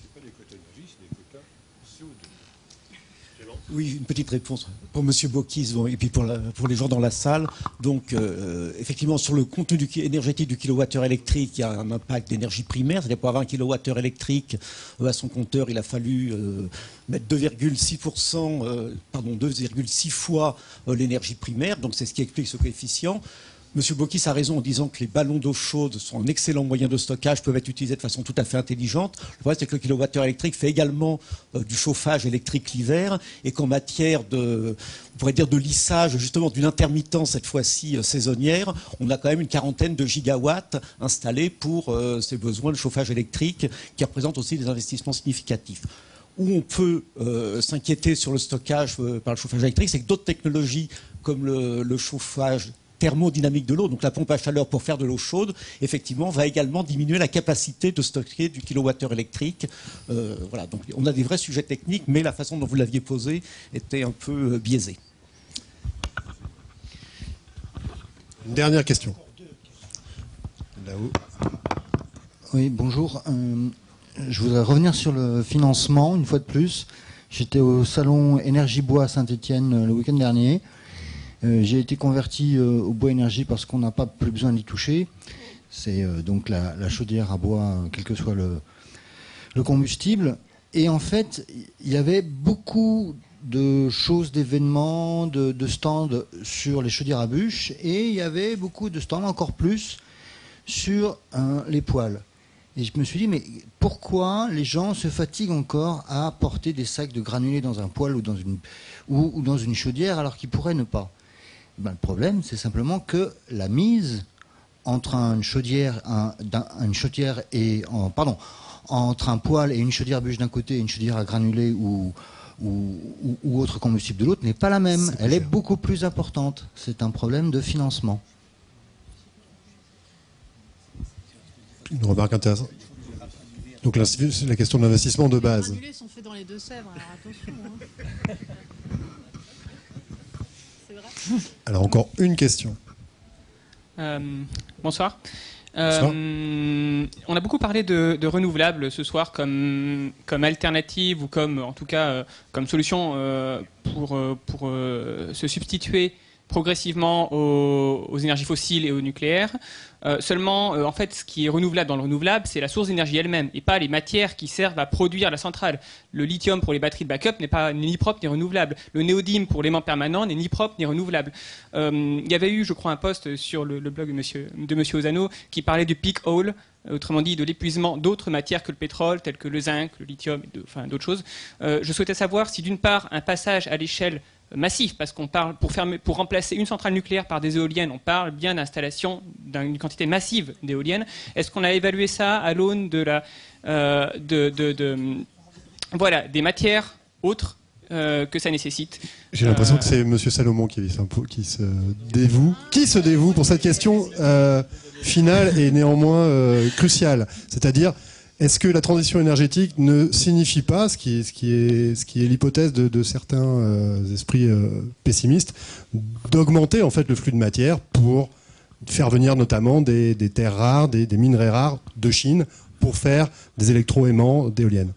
Oui, une petite réponse pour Monsieur Bocquis et puis pour, la, pour les gens dans la salle. Donc, euh, effectivement, sur le contenu du, énergétique du kilowattheure électrique, il y a un impact d'énergie primaire. C'est-à-dire pour avoir un kilowattheure électrique euh, à son compteur, il a fallu euh, mettre deux virgule six pour cent, euh, pardon, deux virgule six fois euh, l'énergie primaire. Donc, c'est ce qui explique ce coefficient. Monsieur Bocquis a raison en disant que les ballons d'eau chaude sont un excellent moyen de stockage, peuvent être utilisés de façon tout à fait intelligente. Le problème, c'est que le kilowattheure électrique fait également euh, du chauffage électrique l'hiver et qu'en matière de, on pourrait dire de lissage, justement d'une intermittence cette fois-ci euh, saisonnière, on a quand même une quarantaine de gigawatts installés pour euh, ces besoins de chauffage électrique qui représentent aussi des investissements significatifs. Où on peut euh, s'inquiéter sur le stockage euh, par le chauffage électrique, c'est que d'autres technologies comme le, le chauffage thermodynamique de l'eau, donc la pompe à chaleur pour faire de l'eau chaude, effectivement, va également diminuer la capacité de stocker du kilowattheure électrique. Euh, voilà, donc on a des vrais sujets techniques, mais la façon dont vous l'aviez posé était un peu euh, biaisée. Une dernière question. Là-haut. Oui, bonjour. Euh, je voudrais revenir sur le financement, une fois de plus. J'étais au salon Énergie Bois à Saint-Étienne le week-end dernier. Euh, j'ai été converti euh, au bois énergie parce qu'on n'a pas plus besoin d'y toucher. C'est euh, donc la, la chaudière à bois, euh, quel que soit le, le combustible. Et en fait, il y avait beaucoup de choses, d'événements, de, de stands sur les chaudières à bûches, et il y avait beaucoup de stands, encore plus, sur euh, les poêles. Et je me suis dit, mais pourquoi les gens se fatiguent encore à porter des sacs de granulés dans un poêle ou dans une, ou, ou dans une chaudière alors qu'ils pourraient ne pas? Ben, le problème, c'est simplement que la mise entre une chaudière, un, un, une chaudière et, en, pardon, entre un poêle et une chaudière bûche d'un côté et une chaudière à granulés ou, ou, ou, ou autre combustible de l'autre n'est pas la même. Elle est beaucoup plus importante. C'est un problème de financement. Une remarque intéressante. Donc la question de l'investissement de base. Les granulés sont faits dans les Deux-Sèvres, alors attention. Hein. C'est vrai. Alors encore une question. Euh, bonsoir. Euh, on a beaucoup parlé de, de renouvelables ce soir comme, comme alternative ou comme, en tout cas, euh, comme solution euh, pour, pour euh, se substituer progressivement aux, aux énergies fossiles et au nucléaire. Euh, seulement, euh, en fait, ce qui est renouvelable dans le renouvelable, c'est la source d'énergie elle-même et pas les matières qui servent à produire la centrale. Le lithium pour les batteries de backup n'est pas ni propre ni renouvelable. Le néodyme pour l'aimant permanent n'est ni propre ni renouvelable. Euh, il y avait eu, je crois, un post sur le, le blog de Monsieur, de Monsieur Ozano qui parlait du peak oil, autrement dit de l'épuisement d'autres matières que le pétrole, telles que le zinc, le lithium, et de, enfin d'autres choses. Euh, je souhaitais savoir si, d'une part, un passage à l'échelle massif, parce qu'on parle, pour, fermer, pour remplacer une centrale nucléaire par des éoliennes, on parle bien d'installation d'une quantité massive d'éoliennes. Est-ce qu'on a évalué ça à l'aune de la, euh, de, de, de, voilà, des matières autres euh, que ça nécessite? J'ai l'impression euh... que c'est Monsieur Salomon qui, qui se dévoue, qui se dévoue pour cette question euh, finale et néanmoins euh, cruciale. C'est-à-dire, est-ce que la transition énergétique ne signifie pas, ce qui est, ce qui est, ce qui est l'hypothèse de, de certains euh, esprits euh, pessimistes, d'augmenter en fait le flux de matière pour faire venir notamment des, des terres rares, des, des minerais rares de Chine pour faire des électroaimants d'éoliennes?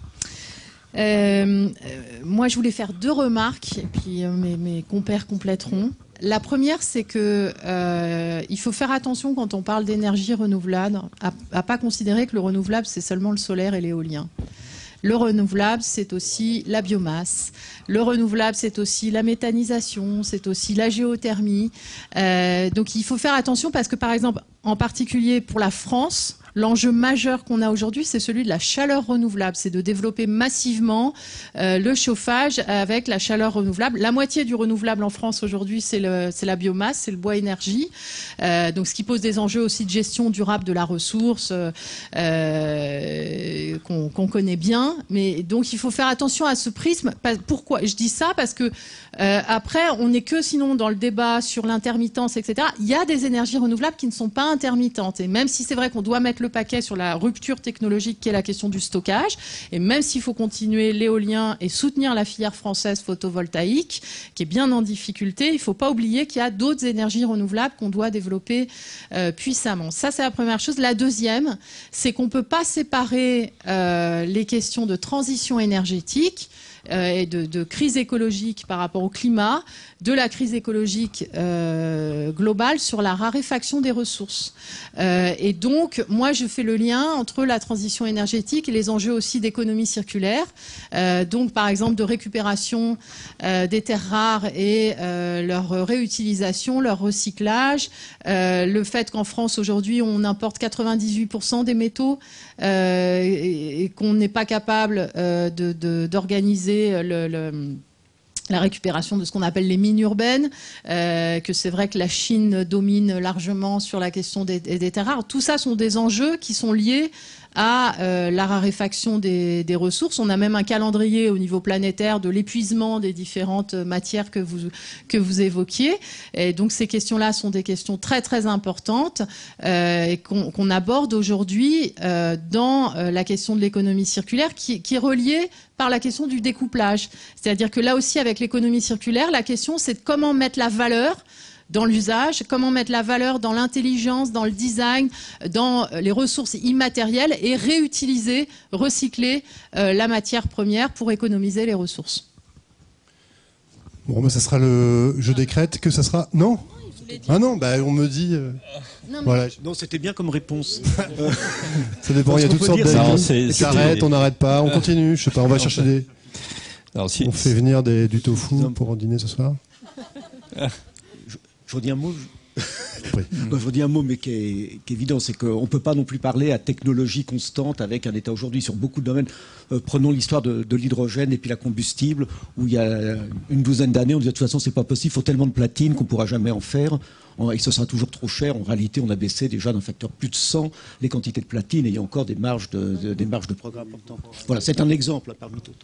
Euh, moi, je voulais faire deux remarques, et puis euh, mes, mes compères compléteront. La première, c'est que euh, il faut faire attention quand on parle d'énergie renouvelable, à, à pas considérer que le renouvelable, c'est seulement le solaire et l'éolien. Le renouvelable, c'est aussi la biomasse. Le renouvelable, c'est aussi la méthanisation, c'est aussi la géothermie. Euh, donc, il faut faire attention parce que, par exemple, en particulier pour la France, l'enjeu majeur qu'on a aujourd'hui, c'est celui de la chaleur renouvelable. C'est de développer massivement euh, le chauffage avec la chaleur renouvelable. La moitié du renouvelable en France aujourd'hui, c'est la biomasse, c'est le bois énergie. Euh, donc, ce qui pose des enjeux aussi de gestion durable de la ressource euh, qu'on qu'on connaît bien. Mais donc, il faut faire attention à ce prisme. Pourquoi je dis ça? Parce que euh, après, on n'est que sinon dans le débat sur l'intermittence, et cetera. Il y a des énergies renouvelables qui ne sont pas intermittentes. Et même si c'est vrai qu'on doit mettre le paquet sur la rupture technologique qui est la question du stockage, et même s'il faut continuer l'éolien et soutenir la filière française photovoltaïque, qui est bien en difficulté, il ne faut pas oublier qu'il y a d'autres énergies renouvelables qu'on doit développer euh, puissamment. Ça, c'est la première chose. La deuxième, c'est qu'on ne peut pas séparer euh, les questions de transition énergétique euh, et de, de crise écologique par rapport au climat, de la crise écologique euh, globale sur la raréfaction des ressources. Euh, et donc, moi, je fais le lien entre la transition énergétique et les enjeux aussi d'économie circulaire. Euh, donc, par exemple, de récupération euh, des terres rares et euh, leur réutilisation, leur recyclage. Euh, le fait qu'en France, aujourd'hui, on importe quatre-vingt-dix-huit pour cent des métaux euh, et, et qu'on n'est pas capable euh, d'organiser le... le la récupération de ce qu'on appelle les mines urbaines, euh, que c'est vrai que la Chine domine largement sur la question des, des terres rares. Tout ça sont des enjeux qui sont liés à euh, la raréfaction des, des ressources. On a même un calendrier au niveau planétaire de l'épuisement des différentes matières que vous, que vous évoquiez. Et donc ces questions-là sont des questions très très importantes euh, et qu'on qu'on aborde aujourd'hui euh, dans euh, la question de l'économie circulaire qui, qui est reliée par la question du découplage. C'est-à-dire que là aussi, avec l'économie circulaire, la question c'est de comment mettre la valeur dans l'usage, comment mettre la valeur dans l'intelligence, dans le design, dans les ressources immatérielles et réutiliser, recycler euh, la matière première pour économiser les ressources. Bon, mais ça sera le... Je décrète que ça sera... Non ? Ah non, bah on me dit... Euh... Non, voilà. non, c'était bien comme réponse. Ça dépend, il y a toutes sortes d'avis. On s'arrête, on n'arrête pas, on continue, je sais pas, on va chercher des... Alors, si, On fait venir des, du tofu pour en dîner ce soir. je, je redis un mot. Je... Je vous dis un mot, mais qui est, qui est évident, c'est qu'on ne peut pas non plus parler à technologie constante avec un État aujourd'hui sur beaucoup de domaines. Euh, prenons l'histoire de, de l'hydrogène et puis la combustible, où il y a une douzaine d'années, on disait de toute façon, c'est pas possible, il faut tellement de platine qu'on ne pourra jamais en faire, et ce sera toujours trop cher. En réalité, on a baissé déjà d'un facteur plus de cent les quantités de platine, et il y a encore des marges de, de, des marges de progrès importantes. Voilà, c'est un exemple parmi d'autres.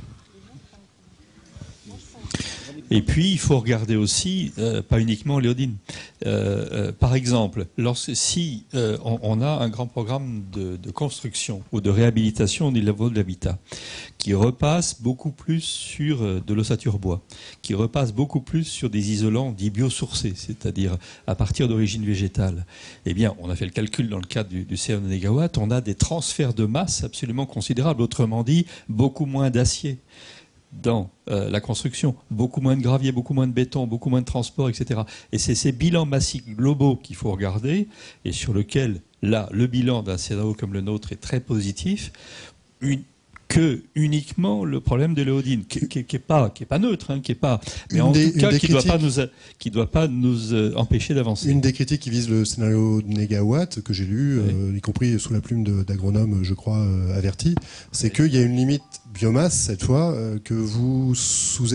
Et puis, il faut regarder aussi, euh, pas uniquement l'éodine. Euh, euh, par exemple, lorsque, si euh, on, on a un grand programme de, de construction ou de réhabilitation au niveau de l'habitat, qui repasse beaucoup plus sur euh, de l'ossature bois, qui repasse beaucoup plus sur des isolants dits biosourcés, c'est-à-dire à partir d'origine végétale, eh bien, on a fait le calcul dans le cadre du, du C E R Négawatt, on a des transferts de masse absolument considérables. Autrement dit, beaucoup moins d'acier dans euh, la construction, beaucoup moins de gravier, beaucoup moins de béton, beaucoup moins de transport, et cetera. Et c'est ces bilans massifs globaux qu'il faut regarder et sur lequel, là, le bilan d'un scénario comme le nôtre est très positif, une, que uniquement le problème de l'éodine, qui n'est pas, qui est pas neutre, hein, qui est pas, mais une en des, tout cas qui ne doit pas nous, qui doit pas nous euh, empêcher d'avancer. Une des critiques qui vise le scénario de Négawatt, que j'ai lu, oui. euh, y compris sous la plume d'agronomes, je crois, euh, avertis, c'est oui. qu'il y a une limite biomasse, cette fois, euh, que vous sous-estimeriez ?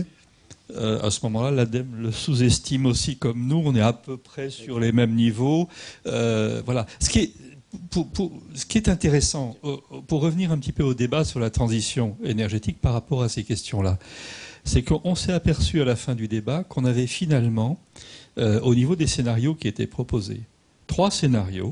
Euh, à ce moment-là, l'ADEME le sous-estime aussi comme nous. On est à peu près sur les mêmes niveaux. Euh, voilà. Ce qui est, pour, pour, ce qui est intéressant, pour revenir un petit peu au débat sur la transition énergétique par rapport à ces questions-là, c'est qu'on s'est aperçu à la fin du débat qu'on avait finalement, euh, au niveau des scénarios qui étaient proposés, trois scénarios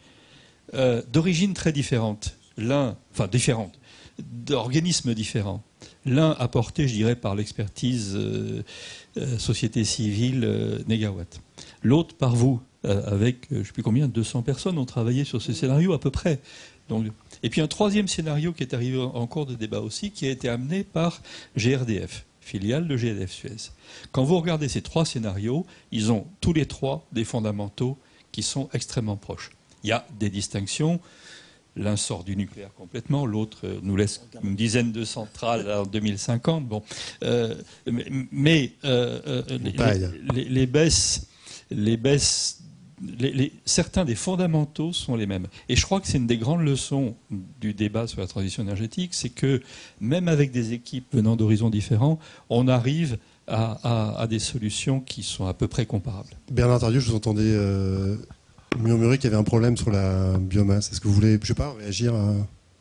euh, d'origine très différente. L'un, enfin différente, d'organismes différents. L'un apporté, je dirais, par l'expertise euh, euh, société civile euh, Négawatt. L'autre par vous, euh, avec, euh, je ne sais plus combien, deux cents personnes ont travaillé sur ce scénario à peu près. Donc, et puis un troisième scénario qui est arrivé en cours de débat aussi, qui a été amené par G R D F, filiale de G D F Suez. Quand vous regardez ces trois scénarios, ils ont tous les trois des fondamentaux qui sont extrêmement proches. Il y a des distinctions. L'un sort du nucléaire complètement, l'autre nous laisse une dizaine de centrales en deux mille cinquante. Bon, euh, mais, mais euh, les, les, les baisses, les baisses, les, les, certains des fondamentaux sont les mêmes. Et je crois que c'est une des grandes leçons du débat sur la transition énergétique, c'est que même avec des équipes venant d'horizons différents, on arrive à, à, à des solutions qui sont à peu près comparables. Bernard Tardieu, je vous entendais euh, murmurer qu'il y avait un problème sur la biomasse. Est-ce que vous voulez, je sais pas, réagir à...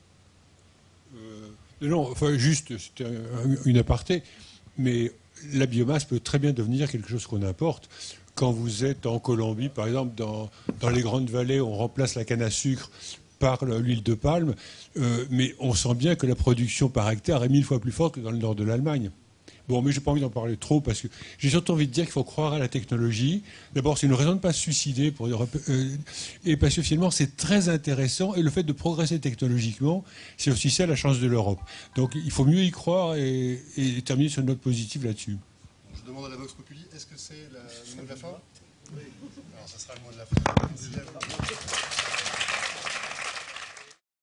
euh, Non, enfin juste, c'était une aparté, mais la biomasse peut très bien devenir quelque chose qu'on importe. Quand vous êtes en Colombie, par exemple, dans, dans les grandes vallées, on remplace la canne à sucre par l'huile de palme, euh, mais on sent bien que la production par hectare est mille fois plus forte que dans le nord de l'Allemagne. Bon, mais je n'ai pas envie d'en parler trop, parce que j'ai surtout envie de dire qu'il faut croire à la technologie. D'abord, c'est une raison de ne pas se suicider, pour, euh, et parce que finalement, c'est très intéressant, et le fait de progresser technologiquement, c'est aussi ça la chance de l'Europe. Donc, il faut mieux y croire et, et terminer sur une note positive là-dessus. Je demande à la Vox Populi, est-ce que c'est le mot de la fin ? Oui. Alors, ça sera le mot de la fin.